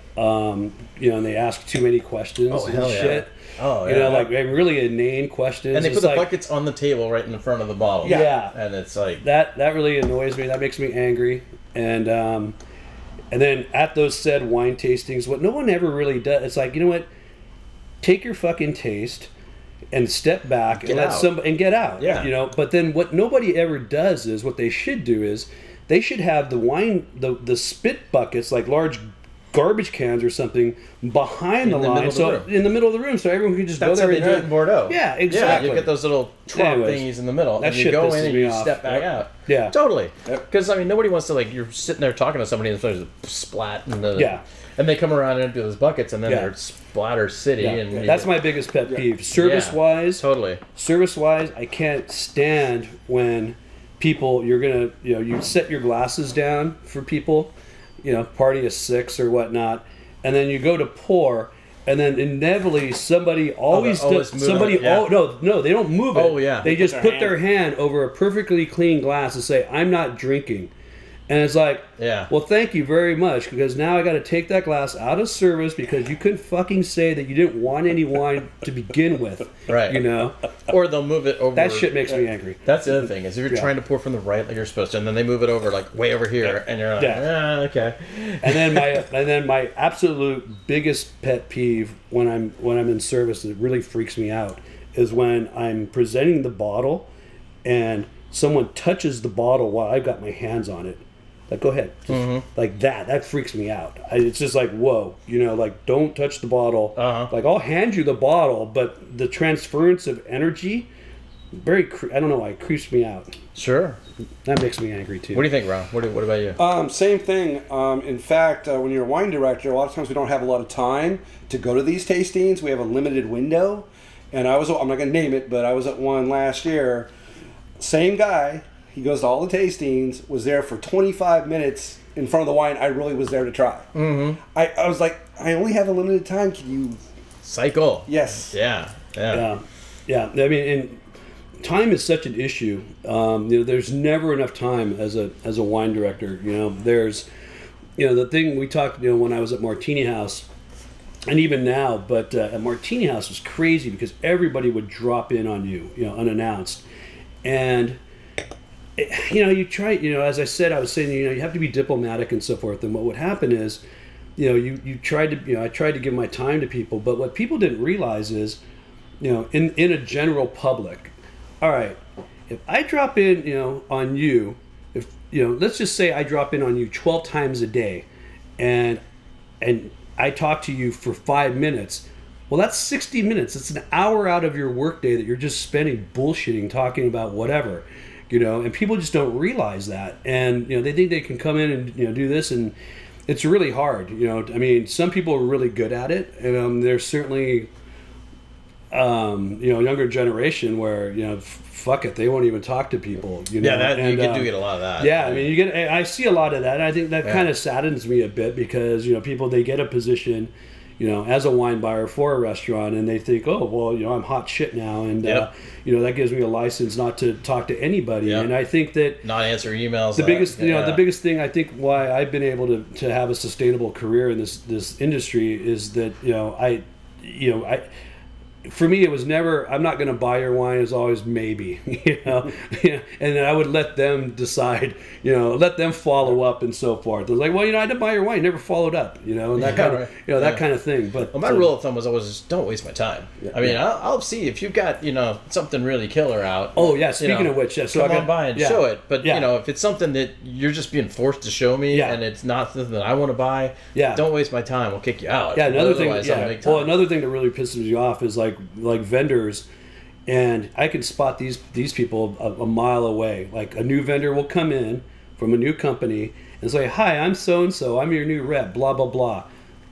Um, you know, and they ask too many questions Oh, and hell yeah. shit. Oh, You yeah. know, like really inane questions. And they It's put the like, buckets on the table right in the front of the bottle. Yeah. And it's like, that that really annoys me. That makes me angry. And um, and then at those said wine tastings, what no one ever really does, it's like, you know what? Take your fucking taste and step back Get and let out. some and get out. Yeah. You know, but then what nobody ever does is what they should do is they should have the wine the the spit buckets, like large garbage cans or something, behind the, the line, middle of the so room. in the middle of the room, so everyone can just that's go how there they and do it in Bordeaux. Yeah, exactly. Yeah, you get those little trunk Anyways, thingies in the middle, that and you shit go pisses in and me you off. step back Yep. out. Yeah. Totally. Yep. Because, I mean, nobody wants to, like, you're sitting there talking to somebody and there's a splat in the... Yeah. And they come around and empty those buckets, and then Yeah. they're splatter city. Yeah. And you That's get- my biggest pet peeve. Service wise, Totally. service wise, I can't stand when people you're gonna you know you set your glasses down for people, you know, party of six or whatnot, and then you go to pour, and then inevitably somebody always Oh, always does, move somebody it, yeah. oh no no they don't move it. Oh, yeah. They just their put hand. their hand over a perfectly clean glass and say, "I'm not drinking." And it's like, Yeah. well, thank you very much, because now I got to take that glass out of service because you couldn't fucking say that you didn't want any wine to begin with. Right. You know, Or they'll move it over... that shit makes me angry. That's the other thing, is if you're Yeah. trying to pour from the right like you're supposed to, and then they move it over, like, way over here, and you're like, Yeah. ah, okay. And then my and then my absolute biggest pet peeve when I'm when I'm in service, that really freaks me out, is when I'm presenting the bottle and someone touches the bottle while I've got my hands on it. Like, go ahead. Just Mm-hmm. like that. That freaks me out. I, it's just like, whoa, you know, like, don't touch the bottle. Uh-huh. Like, I'll hand you the bottle, but the transference of energy, very, cre- I don't know why, it creeps me out. Sure. That makes me angry too. What do you think, Ron? What, do, what about you? Um, same thing. Um, in fact, uh, when you're a wine director, a lot of times we don't have a lot of time to go to these tastings. We have a limited window. And I was, I'm not going to name it, but I was at one last year. Same guy. He goes to all the tastings, was there for twenty-five minutes in front of the wine I really was there to try. Mm-hmm. I, I was like, I only have a limited time. Can you... Cycle. Yes. Yeah. Yeah. Yeah, yeah. I mean, and time is such an issue. Um, you know, there's never enough time as a as a wine director. You know, there's, you know, the thing we talked, you know, when I was at Martini House, and even now, but uh, at Martini House was crazy because everybody would drop in on you, you know, unannounced, and. You know, you try, you know, as I said, I was saying, you know, you have to be diplomatic and so forth. And what would happen is, you know, you, you tried to, you know, I tried to give my time to people, but what people didn't realize is, you know, in, in a general public, all right, if I drop in, you know, on you, if, you know, let's just say I drop in on you twelve times a day and, and I talk to you for five minutes, well, that's sixty minutes. It's an hour out of your workday that you're just spending bullshitting, talking about whatever. You know, and people just don't realize that, and you know they think they can come in and you know do this, and it's really hard. You know, I mean, some people are really good at it, and um, there's certainly, um, you know, younger generation where you know, f- fuck it, they won't even talk to people. You know, Yeah, that, and, you uh, do get a lot of that. yeah, I mean, you get. I see a lot of that. And I think that Yeah. kind of saddens me a bit because you know people they get a position, you know, as a wine buyer for a restaurant, and they think, oh, well, you know, I'm hot shit now, and uh, Yep. you know that gives me a license not to talk to anybody. Yep. And I think that Not answer emails. the uh, biggest, you know, yeah. the biggest thing I think why I've been able to, to have a sustainable career in this this industry is that you know I, you know I. For me, it was never. I'm not going to buy your wine. It's always maybe, you know, yeah. And then I would let them decide, you know, let them follow up and so forth. It was like, well, you know, I didn't buy your wine. You never followed up, you know, and that Yeah, kind of, right. you know, that Yeah. kind of thing. But Well, my so- rule of thumb was always just don't waste my time. I mean, I'll, I'll see if you've got you know something really killer out. Oh yeah. you Speaking know, of which, yeah. So come I got, on by and yeah. show it. But Yeah. you know, if it's something that you're just being forced to show me, Yeah. and it's not something that I want to buy, Yeah. don't waste my time. We'll kick you out. Yeah, another thing. Otherwise, I'll Yeah. make time. Well, another thing that really pisses me off is like like vendors, and I can spot these these people a, a mile away. Like a new vendor will come in from a new company and say, "Hi, I'm so and so. I'm your new rep." Blah blah blah.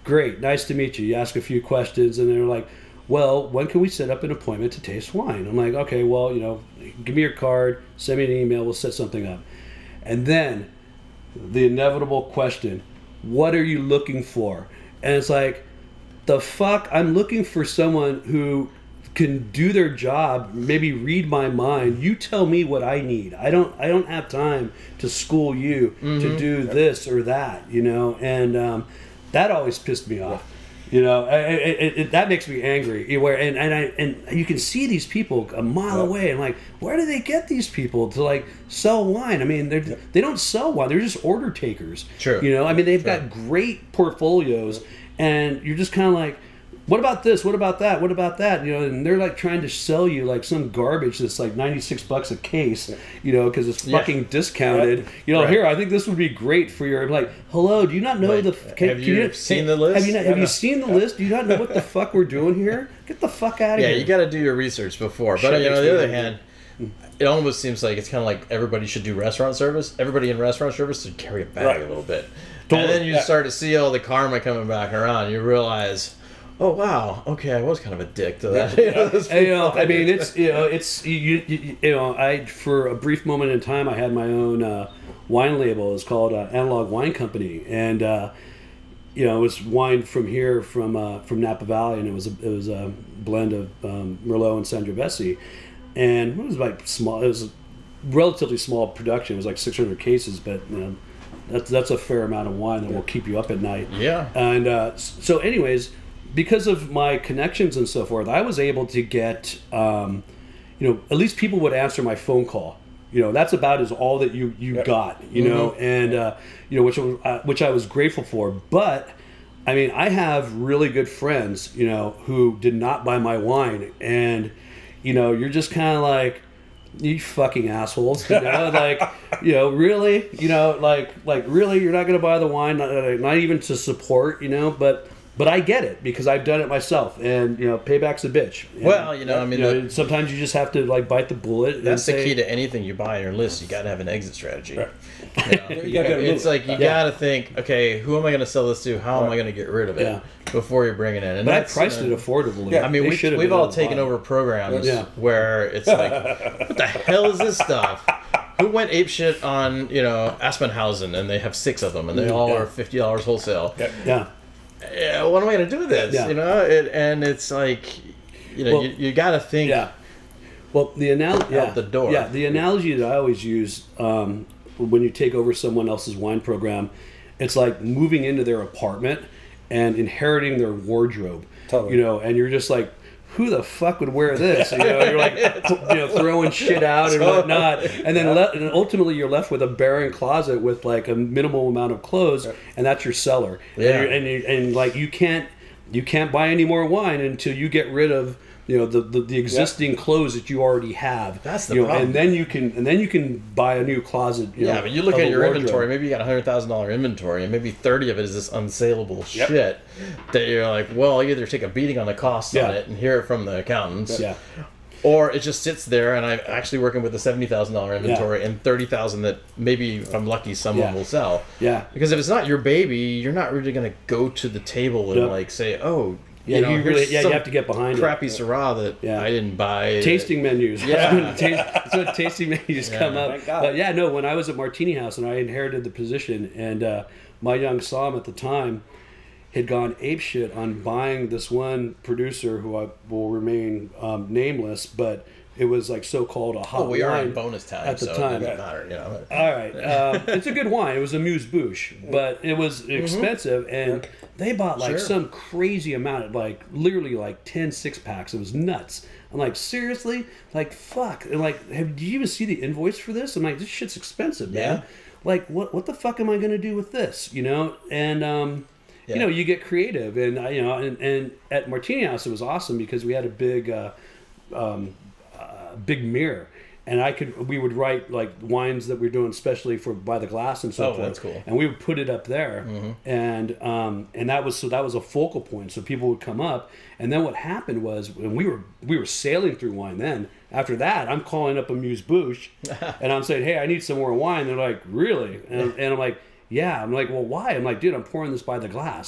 great, nice to meet you. You ask a few questions, and they're like, well, when can we set up an appointment to taste wine? I'm like, okay, well, you know, give me your card, send me an email, we'll set something up. And then the inevitable question, what are you looking for? And it's like, the fuck? I'm looking for someone who can do their job, maybe read my mind. You tell me what I need. I don't I don't have time to school you mm-hmm. to do this or that, you know? And um, that always pissed me off. You know, it, it, it, that makes me angry. Where and and I and you can see these people a mile yep. away, and like, where do they get these people to like sell wine? I mean, they yep. they don't sell wine; they're just order takers. True. You know, I mean, they've True. got great portfolios, and you're just kind of like, what about this? What about that? What about that? You know, and they're like trying to sell you like some garbage that's like ninety-six bucks a case, yeah. you know, because it's fucking yeah. discounted. Right. You know, right. here, I think this would be great for your, like, hello, do you not know Wait, the... Can, have can you, you seen the list? Have you, not, have you seen the list? Do you not know what the fuck we're doing here? Get the fuck out of yeah, here. Yeah, you got to do your research before. But, Shit you know, on the other angry. hand, it almost seems like it's kind of like everybody should do restaurant service. Everybody in restaurant service should carry a bag right. a little bit. Totally. And then you yeah. start to see all the karma coming back around. You realize... Oh wow! Okay, I was kind of a dick to that. Yeah. and, you know, I mean, it's you know, it's you, you, you know, I for a brief moment in time, I had my own uh, wine label. It's called uh, Analog Wine Company, and uh, you know, it was wine from here, from uh, from Napa Valley, and it was a, it was a blend of um, Merlot and Sangiovese, and it was like small. It was a relatively small production. It was like six hundred cases, but you know, that's that's a fair amount of wine that yeah. will keep you up at night. Yeah. And uh, so, anyways. Because of my connections and so forth, I was able to get, um, you know, at least people would answer my phone call. You know, that's about as all that you, you yep. got, you mm-hmm. know, and, uh, you know, which, uh, which I was grateful for. But, I mean, I have really good friends, you know, who did not buy my wine. And, you know, you're just kind of like, you fucking assholes, you know, like, you know, really, you know, like, like really, you're not going to buy the wine, not, not even to support, you know, but... But I get it because I've done it myself, and you know, payback's a bitch. And, well, you know, I mean, you know, the, sometimes you just have to like bite the bullet. That's and the say, key to anything you buy on your list. You got to have an exit strategy. Right. You know, you gotta gotta, it's like you yeah. got to think, okay, who am I going to sell this to? How right. am I going to get rid of it yeah. before you're bringing it in? And but I that's, priced you know, it affordably. Yeah. I mean, They we, should have we've been all able to taken buy. over programs Yeah. where it's like, what the hell is this stuff? Who went apeshit on, you know, Aspenhausen, and they have six of them, and they all yeah. are fifty dollars wholesale. Yeah. Yeah. Yeah, what am I going to do with this? Yeah. You know, it, and it's like, you know, Well, you, you got to think. Yeah. Well, the analogy. Yeah. Out the door. Yeah. The analogy that I always use um, when you take over someone else's wine program, it's like moving into their apartment and inheriting their wardrobe. Totally. You know, and you're just like, who the fuck would wear this? You know, you're like, you know, throwing shit out and whatnot, and then le- and ultimately you're left with a barren closet with like a minimal amount of clothes, and that's your cellar. Yeah. And, you're, and, you, and like you can't you can't buy any more wine until you get rid of you know the the, the existing yep. clothes that you already have. That's the you know, problem. and then you can and then you can buy a new closet. You Yeah, know, but you look of at a your wardrobe. inventory. Maybe you got a hundred thousand dollar inventory, and maybe thirty of it is this unsaleable Yep. shit that you're like, well, I either take a beating on the costs Yeah. on it and hear it from the accountants, Yeah. or it just sits there, and I'm actually working with a seventy thousand dollar inventory and thirty thousand that maybe if I'm lucky someone Yeah. will sell. Yeah. Because if it's not your baby, you're not really going to go to the table and Yep. like say, oh. Yeah, you know, you here's really yeah you some have to get behind crappy it. Syrah that Yeah. I didn't buy. Tasting menus. Yeah. Taste, that's what tasting menus Yeah. come up. Thank God. But yeah, no, when I was at Martini House and I inherited the position, and uh, my young Sam at the time had gone apeshit on buying this one producer who I will remain um, nameless, but it was like so-called a hot Oh, we are wine in bonus time at the so time. It doesn't matter, you know. All right, um, it's a good wine. It was a Muse Bouche, but it was expensive, and they bought like Sure. some crazy amount, like literally like ten six packs. It was nuts. I'm like, seriously? Like, fuck. And like, have, do you even see the invoice for this? I'm like, this shit's expensive, man. Yeah. Like, what what the fuck am I gonna do with this? You know? And um, Yeah. you know, you get creative, and I, you know, and, and at Martini House it was awesome because we had a big. Uh, um, uh, big mirror, and I could we would write like wines that we we're doing especially for by the glass and so Oh, forth. that's cool. And we would put it up there, Mm-hmm. and um, and that was so that was a focal point. So people would come up, and then what happened was when we were we were sailing through wine. Then after that, I'm calling up a Muse Bouche, and I'm saying, hey, I need some more wine. They're like, really? And, and I'm like, yeah. I'm like, well, why? I'm like, dude, I'm pouring this by the glass.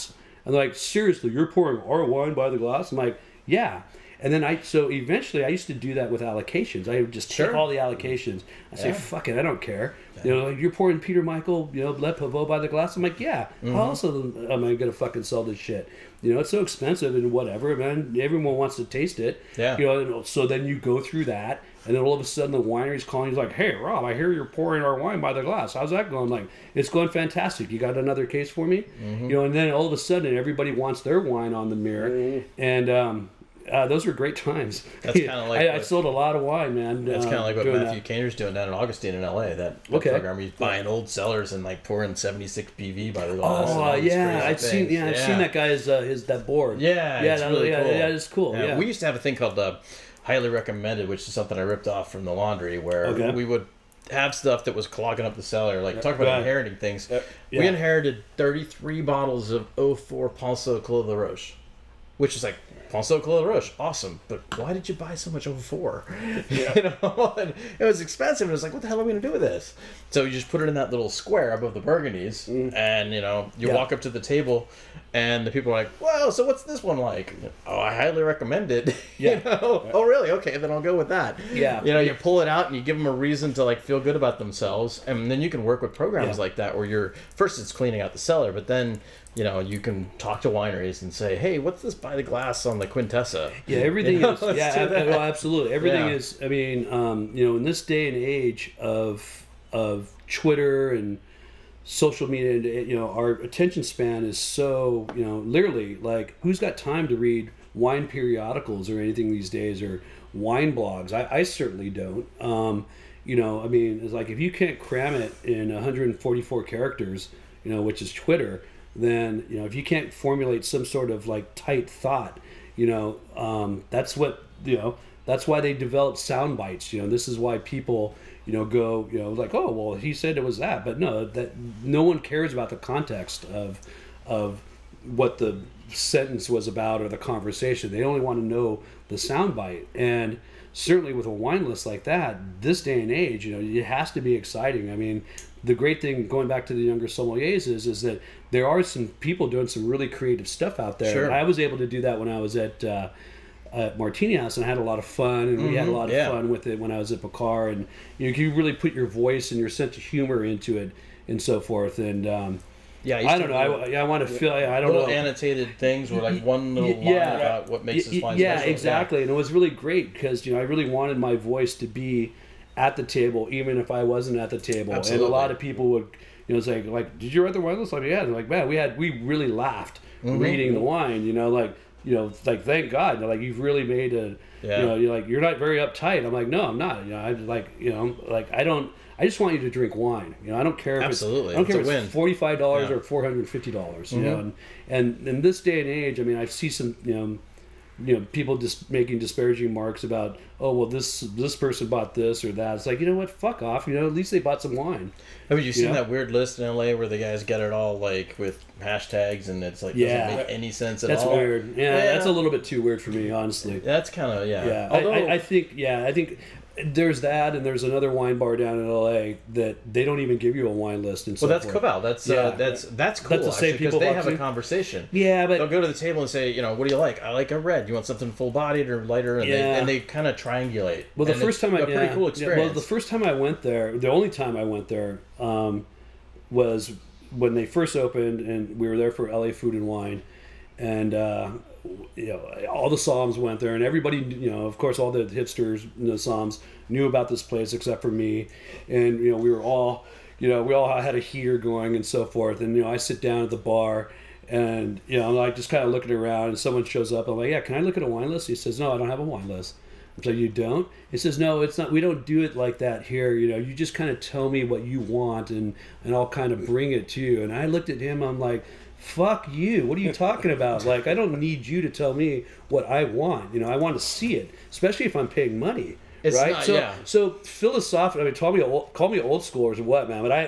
And they're like, seriously, you're pouring our wine by the glass? I'm like, yeah. And then I, so eventually I used to do that with allocations. I would just take Sure. all the allocations. I say, Yeah. fuck it, I don't care. You know, like, you're pouring Peter Michael, you know, Le Pavot by the glass. I'm like, yeah. Mm-hmm. How else am I going to fucking sell this shit? You know, it's so expensive and whatever, man. Everyone wants to taste it. Yeah. You know, and so then you go through that, and then all of a sudden the winery's calling you like, hey, Rob, I hear you're pouring our wine by the glass. How's that going? I'm like, it's going fantastic. You got another case for me? Mm-hmm. You know, and then all of a sudden everybody wants their wine on the mirror. Mm-hmm. And, um, Uh, those were great times. That's kinda like I, I what- sold a lot of wine, man. That's uh, kind of like what doing Matthew that. Kainer's doing down in Augustine in L A. That, that Okay. program, he's buying old cellars and like pouring seventy-six P V by the glass. and Oh all uh, these yeah, crazy I've seen things. yeah, I've seen that guy's uh, his that board. Yeah, yeah, it's that, really yeah, cool. yeah, it's cool. Yeah, We used to have a thing called uh, highly recommended, which is something I ripped off from the laundry, where Okay. we would have stuff that was clogging up the cellar. Like talk about Right. inheriting things. Yep. We Yeah. inherited thirty-three bottles of oh four Ponceau Clos de Roche, which is like Ponceau Clos de Roche, awesome, but why did you buy so much oh four? Yeah. You know, and it was expensive. And it was like, what the hell are we gonna do with this? So you just put it in that little square above the Burgundies, and you know, you Yeah. walk up to the table, and the people are like, "Well, so what's this one like?" Oh, I highly recommend it. Yeah. You know? Oh, really? Okay, then I'll go with that. Yeah. You know, you pull it out and you give them a reason to like feel good about themselves, and then you can work with programs Yeah. like that where you're first it's cleaning out the cellar, but then you know you can talk to wineries and say, "Hey, what's this by the glass on the Quintessa?" Yeah, everything You know, is. let's Yeah, do ab- that. well, absolutely. Everything Yeah. is. I mean, um, you know, in this day and age of of Twitter and social media, and you know, our attention span is so, you know, literally like, who's got time to read wine periodicals or anything these days, or wine blogs? I, I certainly don't. Um, you know, I mean, it's like if you can't cram it in one hundred forty-four characters, you know, which is Twitter, then, you know, if you can't formulate some sort of like tight thought, you know, um, that's what, you know, that's why they develop sound bites. You know, this is why people, you know, go, you know, like, oh, well, he said it was that, but no, that no one cares about the context of, of what the sentence was about or the conversation. They only want to know the sound bite. And certainly with a wine list like that, this day and age, you know, it has to be exciting. I mean, the great thing going back to the younger sommeliers is, is that there are some people doing some really creative stuff out there. Sure. I was able to do that when I was at, uh, at Martini House, and I had a lot of fun, and we had a lot of yeah. fun with it when I was at Picard, and you know, you really put your voice and your sense of humor into it and so forth. And um, Yeah, I don't know. I, I want to feel. I don't little know. annotated things were like one little Y- line yeah. about what makes Y- this wine yeah, special. exactly. And it was really great because, you know, I really wanted my voice to be at the table, even if I wasn't at the table. Absolutely. And a lot of people would, you know, say like, "Did you write the wine list?" Like, yeah. They're like, man, we had we really laughed Mm-hmm. reading the wine. You know, like, you know, like, thank God. They're like, you've really made a, Yeah. you know, you're like, you're not very uptight. I'm like, no, I'm not. You know, I like, you know, like, I don't. I just want you to drink wine. You know, I don't care if Absolutely. it's I don't It's care a if win. it's forty-five dollars Yeah. or four hundred fifty dollars. You know, and and in this day and age, I mean, I see some, you know, you know, people just making disparaging marks about, oh, well, this this person bought this or that. It's like, you know what, fuck off. You know, at least they bought some wine. Have you seen Yeah. that weird list in L A where the guys get it all like with hashtags and it's like Yeah. doesn't make any sense at That's all? weird. Yeah, Yeah. that's a little bit too weird for me, honestly. That's kind of yeah. Yeah, Although I, I, I think yeah, I think there's that, and there's another wine bar down in L A that they don't even give you a wine list. And so well, that's forth. Koval. That's Yeah. uh, that's that's cool That's the same actually because people they walk have a through. conversation. Yeah, They'll but go to the table and say, you know, what do you like? I like a red. You want something full bodied or lighter? And they Yeah. and they kind of triangulate. well, the And first it's time I a pretty yeah, cool yeah, experience. well, the first time I went there, the only time I went there um, was when they first opened, and we were there for L A Food and Wine, and uh, you know, all the Psalms went there, and everybody, you know, of course, all the hipsters in the Psalms knew about this place except for me, and you know, we were all, you know, we all had a heater going and so forth, and you know, I sit down at the bar. And you know, I'm like just kind of looking around, and someone shows up. I'm like, "Yeah, can I look at a wine list?" He says, "No, I don't have a wine list." I'm like, "You don't?" He says, "No, it's not. We don't do it like that here. You know, you just kind of tell me what you want, and and I'll kind of bring it to you." And I looked at him. I'm like, "Fuck you! What are you talking about? Like, I don't need you to tell me what I want. You know, I want to see it, especially if I'm paying money." It's right? not- so, yeah. so philosophically, I mean, call me old, call me old schoolers or what, man. But I, uh,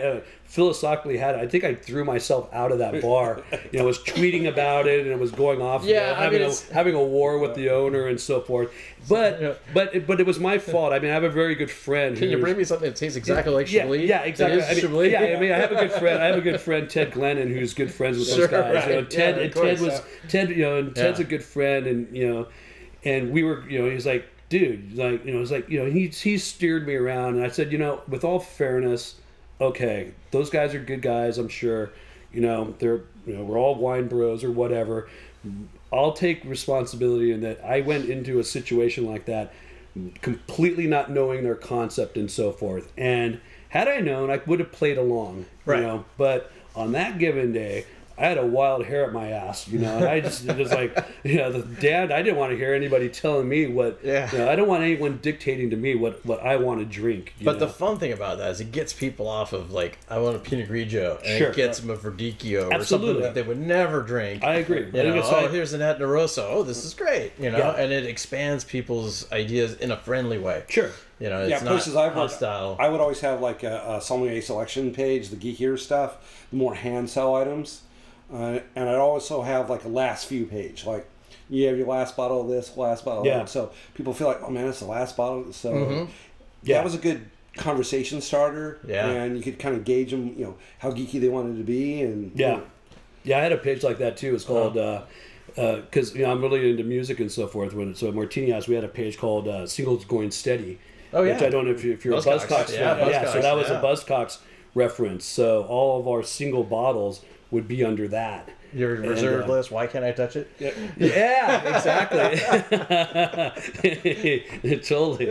philosophically had, I think I threw myself out of that bar. You know, was tweeting about it and it was going off, Yeah, you know, I having, mean, a, it's- having a war with the owner and so forth. But but it- but it was my fault. I mean, I have a very good friend. Can you who's- bring me something that tastes exactly like yeah, Chablis? yeah, exactly. It I is mean, Chablis? yeah, I mean, I have a good friend. I have a good friend, Ted Glennon, who's good friends with Sure, those guys. You know, right. Ted, Yeah, of and Ted course, was Ted. You know, and Ted's Yeah. a good friend, and you know, and we were, you know, he's like, dude, like, you know, it's like, you know, he he steered me around, and I said, you know, with all fairness, okay, those guys are good guys, I'm sure. You know, they're, you know, we're all wine bros or whatever. I'll take responsibility in that I went into a situation like that completely not knowing their concept and so forth. And had I known, I would have played along, Right. you know. But on that given day, I had a wild hair at my ass, you know, and I just it was like, you know, the dad. I didn't want to hear anybody telling me what. Yeah. You know, I don't want anyone dictating to me what, what I want to drink. You But know? the fun thing about that is it gets people off of like I want a Pinot Grigio and Sure. it gets them a Verdicchio or something Absolutely. that they would never drink. I agree. I You think know, it's oh, like- here's an Etna Rosso. Oh, this is great. You know, Yeah. and it expands people's ideas in a friendly way. Sure. You know, it's Yeah, not places I've worked, hostile. I would always have like a, a sommelier selection page, the geekier stuff, the more hand sell items, uh, and I'd also have like a last few page, like you have your last bottle of this, last bottle of Yeah. that. So people feel like, oh man, it's the last bottle. So Mhm. Yeah. that was a good conversation starter. Yeah. and you could kind of gauge them, you know, how geeky they wanted to be, and Yeah, yeah, I had a page like that too. It's called because uh, uh 'cause, you know I'm really into music and so forth. When so at Martini House, we had a page called uh, Singles Going Steady. Oh, yeah. which I don't know if, you, if you're Buzzcocks. a Buzzcocks Yeah, fan. Yeah, so Buzzcocks, that was yeah. a Buzzcocks reference. So all of our single bottles would be under that. Your And, reserved uh, list. Why can't I touch it? Yeah, exactly. Totally,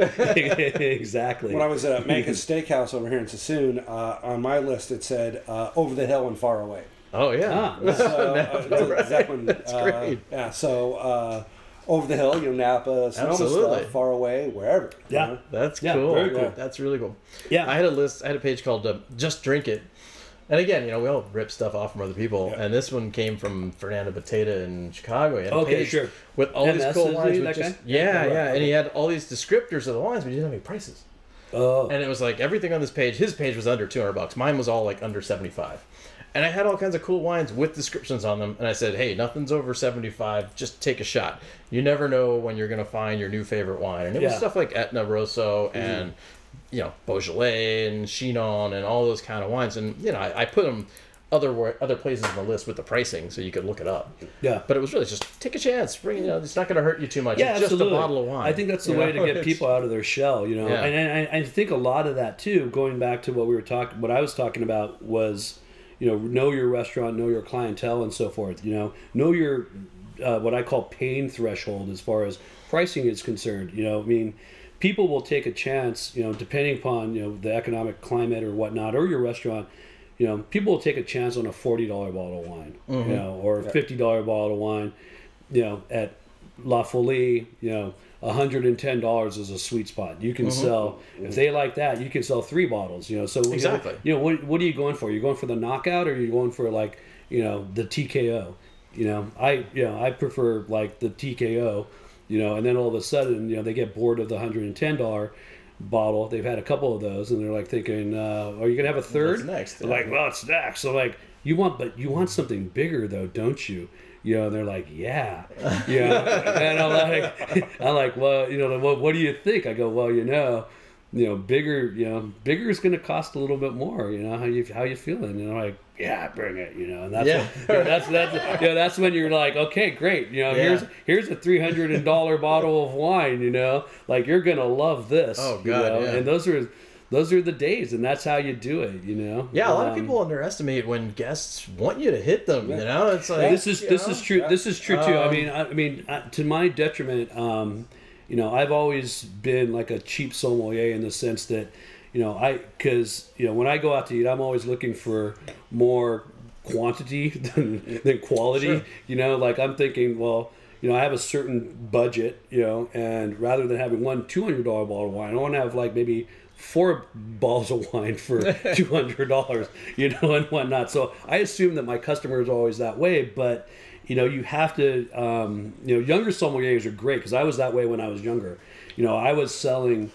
exactly. When I was at Manka's Steakhouse over here in Sassoon, uh, on my list it said uh, "Over the Hill and Far Away." Oh yeah. Ah. So, uh, That's right. Zeppelin, That's uh, great. Yeah, so uh, over the hill, you know, Napa, Sonoma Absolutely. stuff, far away, wherever. you Yeah. know. That's Yeah, cool. very cool. That's really cool. Yeah. I had a list. I had a page called uh, "Just Drink It," and again, you know, we all rip stuff off from other people, Yeah. and this one came from Fernando Bateta in Chicago. He had a Okay, page sure. With all M these S, cool is he wines. that With just, guy? yeah, Yeah, yeah, right. and he had all these descriptors of the wines, but he didn't have any prices. Oh, And it was like everything on this page. His page was under two hundred bucks. Mine was all like under seventy five. And I had all kinds of cool wines with descriptions on them. And I said, hey, nothing's over seventy five. Just take a shot. You never know when you're gonna find your new favorite wine. And it was Yeah. stuff like Etna Rosso and you know Beaujolais and Chinon and all those kind of wines. And you know I, I put them other wor- other places on the list with the pricing so you could look it up. yeah. But it was really just take a chance. Bring you know it's not gonna hurt you too much. Yeah, it's just absolutely. a bottle of wine. I think that's the You way know? to get It's- people out of their shell, you know. Yeah. And I, I think a lot of that too, going back to what we were talking, what I was talking about was, you know, know your restaurant, know your clientele, and so forth. You know, know your uh, what I call pain threshold as far as pricing is concerned. You know, I mean, people will take a chance, you know, depending upon you know the economic climate or whatnot, or your restaurant. You know, people will take a chance on a forty dollar bottle of wine, Mm-hmm. you know, or a fifty dollar bottle of wine, you know, at La Folie, you know, one hundred ten dollars is a sweet spot. You can sell, if they like that, you can sell three bottles, you know. So, Exactly. you know, what, what are you going for? You're going for the knockout or are you going for like, you know, the T K O? You know, I, you know, I prefer like the T K O, you know, and then all of a sudden, you know, they get bored of the one hundred ten dollar bottle. They've had a couple of those and they're like thinking, uh, are you going to have a third? What's next? They're like, well, it's next. So like, you want, but you want something bigger though, don't you? You know, and they're like, yeah, yeah. And I'm like, I'm like, well, you know, what, what do you think? I go, well, you know, you know, bigger, you know, bigger is going to cost a little bit more. You know, how you how you feeling? And I'm like, yeah, bring it. You know, and that's Yeah. when, you know, that's that's you know, that's when you're like, okay, great. You know, Yeah. here's here's a three hundred dollar bottle of wine. You know, like you're gonna love this. Oh, you God, know? yeah. And those are those are the days, and that's how you do it. You know. Yeah, a lot of Um, people underestimate when guests want you to hit them. You know, it's like this is you this know? is true. Yeah. This is true too. I Um, mean, I, I mean, uh, to my detriment, um, you know, I've always been like a cheap sommelier in the sense that, you know, I because you know when I go out to eat, I'm always looking for more quantity than, than quality. Sure. You know, like I'm thinking, well, you know, I have a certain budget, you know, and rather than having one two hundred dollar bottle of wine, I want to have like maybe four bottles of wine for two hundred dollars, you know, and whatnot. So I assume that my customer is always that way, but you know, you have to, um, you know, younger sommeliers are great because I was that way when I was younger. You know, I was selling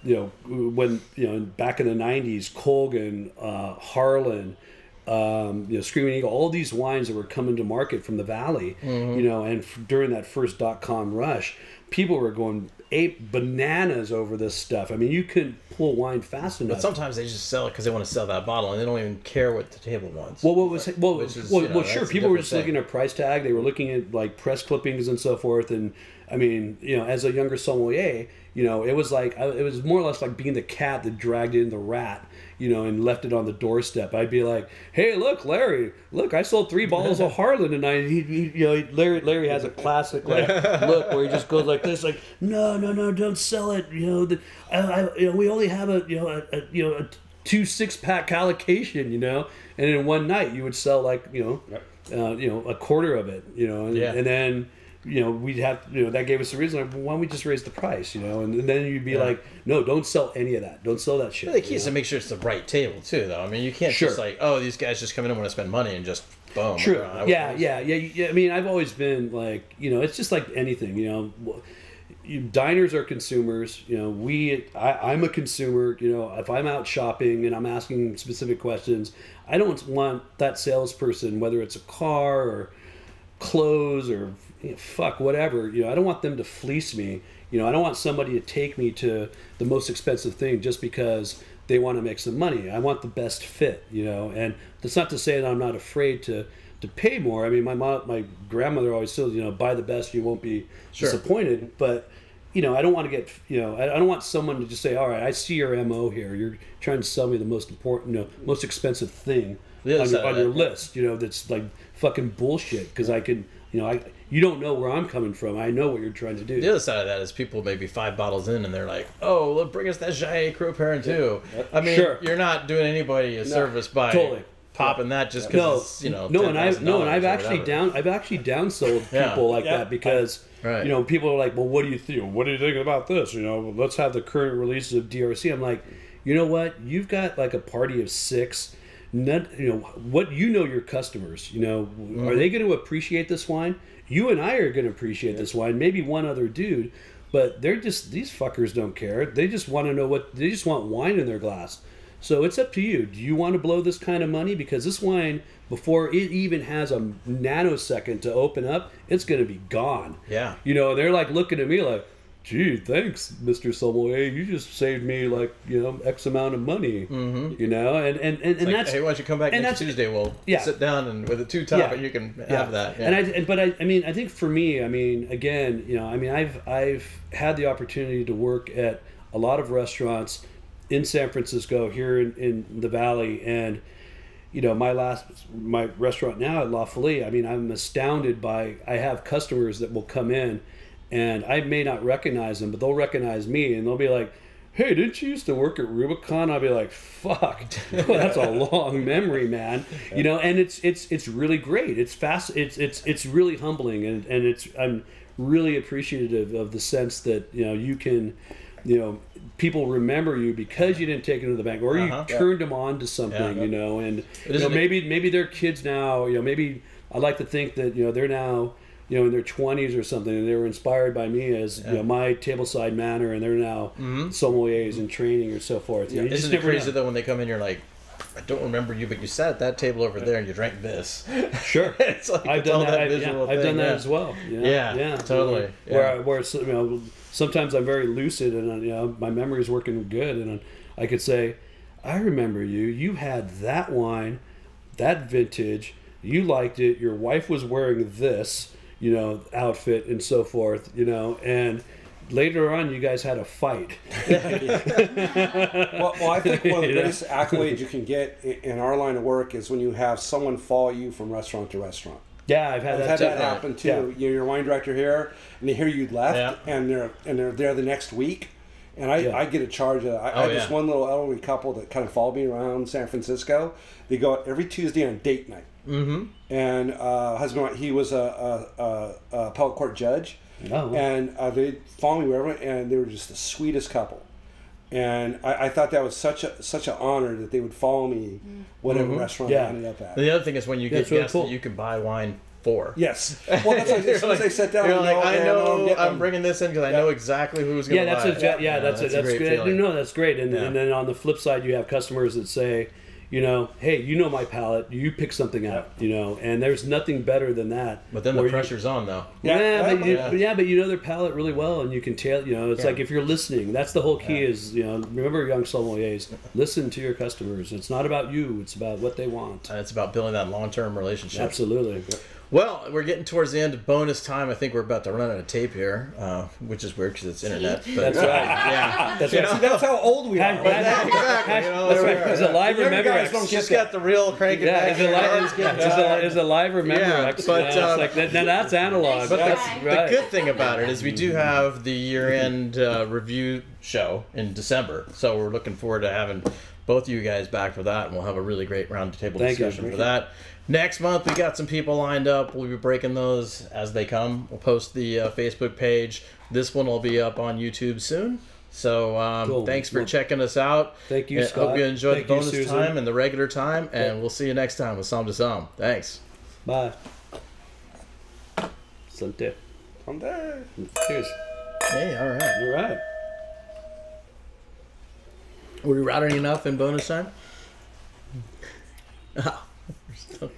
you know, when you know back in the nineties, Colgan, uh, Harlan, um, you know, Screaming Eagle, all these wines that were coming to market from the Valley, Mm-hmm. you know, and f- during that first dot com rush, people were going ape bananas over this stuff. I mean, you couldn't pull wine fast enough. But sometimes they just sell it because they want to sell that bottle, and they don't even care what the table wants. Well, what was well, Which is, well, you know, well sure. that's a People were different just thing. looking at price tag. They were looking at like press clippings and so forth. And I mean, you know, as a younger sommelier, you know, it was like it was more or less like being the cat that dragged in the rat, you know, and left it on the doorstep. I'd be like, "Hey, look, Larry, look, I sold three bottles of Harlan tonight." He, he, you know, Larry, Larry has a classic like look where he just goes like this, like, "No, no, no, don't sell it." You know, the, I, I, you know, we only have a, you know, a, a you know, a two six pack allocation, you know, and in one night you would sell like, you know, Yep. uh, you know, a quarter of it, you know, and, Yeah. and then. You know, we'd have, you know, that gave us the reason, like, why don't we just raise the price, you know? And, and then you'd be Yeah. like, no, don't sell any of that. Don't sell that shit. The key you is know? to make sure it's the right table too, though. I mean, you can't Sure. just like, oh, these guys just come in and want to spend money and just boom. True. I- I- Yeah, yeah, yeah, yeah. I mean, I've always been like, you know, it's just like anything, you know. You, diners are consumers. You know, we. I, I'm a consumer. You know, if I'm out shopping and I'm asking specific questions, I don't want that salesperson, whether it's a car or clothes or you know, fuck whatever. You know, I don't want them to fleece me. You know, I don't want somebody to take me to the most expensive thing just because they want to make some money. I want the best fit. You know, and that's not to say that I'm not afraid to to pay more. I mean, my mom, my grandmother always said, you know, buy the best, you won't be Sure. disappointed. But you know, I don't want to get, you know, I, I don't want someone to just say, all right, I see your M O here. You're trying to sell me the most important, you know, most expensive thing The other on, side your, of on your that, yeah. list. You know, that's like fucking bullshit. Because I can, you know, I you don't know where I'm coming from. I know what you're trying to do. The other side of that is people maybe five bottles in and they're like, oh, look, bring us that Jaillet Crow Parent too. I mean, Sure. you're not doing anybody a service by totally. popping that just No, because it's, you know, no, and I've no, and I've ten thousand dollars or actually whatever. down, I've actually downsold Yeah. people like Yeah. that because Right. you know people are like, well, what do you think? What do you think about this? You know, let's have the current releases of D R C. I'm like, you know what? You've got like a party of six. Not, you know what you know your customers. You know, Mm-hmm. are they going to appreciate this wine? You and I are going to appreciate this wine. Maybe one other dude, but they're just these fuckers don't care. They just want to know what they just want wine in their glass. So it's up to you. Do you want to blow this kind of money? Because this wine, before it even has a nanosecond to open up, it's going to be gone. Yeah. You know, they're like looking at me like, gee, thanks, Mister Sommelier. You just saved me like, you know, X amount of money. Mm-hmm. You know, and, and, and, and Like, that's... hey, why don't you come back and next that's- Tuesday? We'll Yeah. sit down and with a two top, Yeah. and you can have Yeah. that. Yeah. And I, and- but I, I mean, I think for me, I mean, again, you know, I mean, I've, I've had the opportunity to work at a lot of restaurants in San Francisco, here in, in the Valley, and you know, my last, my restaurant now at La Folie, I mean, I'm astounded by, I have customers that will come in, and I may not recognize them, but they'll recognize me, and they'll be like, hey, didn't you used to work at Rubicon? I'll be like, fuck, that's a long memory, man. You know, and it's it's it's really great. It's fast. It's it's it's really humbling, and and it's I'm really appreciative of the sense that you know you can, you know, people remember you because you didn't take them to the bank, or Uh-huh. you turned them on to something, Yeah. you know, and It you know, isn't- maybe maybe their kids now, you know, maybe I like to think that you know they're now. You know, in their twenties or something, and they were inspired by me as you know my tableside manner, and they're now sommeliers in training or so forth. You know, you just Isn't it never crazy know. though when they come in, you're like, I don't remember you, but you sat at that table over there and you drank this. Sure, It's like I've it's all done that. I, visual yeah, I've thing, done that yeah. as well. You know? Yeah, yeah, totally, Where, yeah. I, where it's, you know, sometimes I'm very lucid, and uh, you know my memory is working good, and I could say, I remember you. You had that wine, that vintage. You liked it. Your wife was wearing this, you know, outfit and so forth. You know, and later on, you guys had a fight. Well, well, I think one of the greatest accolades you can get i- in our line of work is when you have someone follow you from restaurant to restaurant. Yeah, I've had I've that. had too. that happen too. Yeah. You're your wine director here, and they hear you left, Yeah. and they're and they're there the next week, and I, Yeah. I get a charge. Of, I, Oh, I had this yeah. one little elderly couple that kind of followed me around San Francisco. They go out every Tuesday on date night, Mm-hmm. and uh, husband he was a, a, a, a appellate court judge, Oh, wow. and uh, they followed me wherever, and they were just the sweetest couple. And I, I thought that was such a such an honor that they would follow me, whatever Mhm. restaurant Yeah. I ended up at. The other thing is when you Yeah, get it's really guests cool. that you can buy wine four. Yes. Well, that's like, as soon as they sit down, You're you like, know, I okay, know I'm, I'm bringing this in because I know exactly who's going Yeah, to that's buy a it. ja- yeah, that's Yeah, a, that's great good. feeling. No, that's great. And Yeah. and then on the flip side, you have customers that say, you know, hey, you know my palate, you pick something out, you know, and there's nothing better than that. But then the where you- pressure's on, though. Yeah, Yeah, but, yeah, you, yeah. but yeah, but you know their palate really well, and you can tell. You know, it's Yeah. like if you're listening, that's the whole key. Is you know, remember, young sommeliers, listen to your customers. It's not about you; it's about what they want. And it's about building that long-term relationship. Absolutely. Well, we're getting towards the end of bonus time. I think we're about to run out of tape here, uh, which is weird because it's internet. But, That's right. Yeah. That's You right. know? See, that's how old we are. Hashtag- Yeah, exactly. You know, That's there right. we It's are. a live Younger remember. guys X. don't She's got the real crank it Yeah, back it's a here. live. It's good. It's a, it's a live remember. Yeah, X. but, You know, uh, it's like that, now that's analog. But That's the, right. the good thing about it is we do have the year-end uh, review show in December, so we're looking forward to having both of you guys back for that, and we'll have a really great roundtable Thank you. discussion Thank for you. that. Next month, we got some people lined up. We'll be breaking those as they come. We'll post the uh, Facebook page. This one will be up on YouTube soon. So um, Cool. thanks for Well, checking us out. thank you, And Scott. Hope you enjoyed Thank the you, bonus Susan. time and the regular time, and we'll see you next time with Som to Som. Thanks. Bye. Sante. I'm there. Cheers. Hey, all right. All right. Were we routing enough in bonus time? Oh, we're still-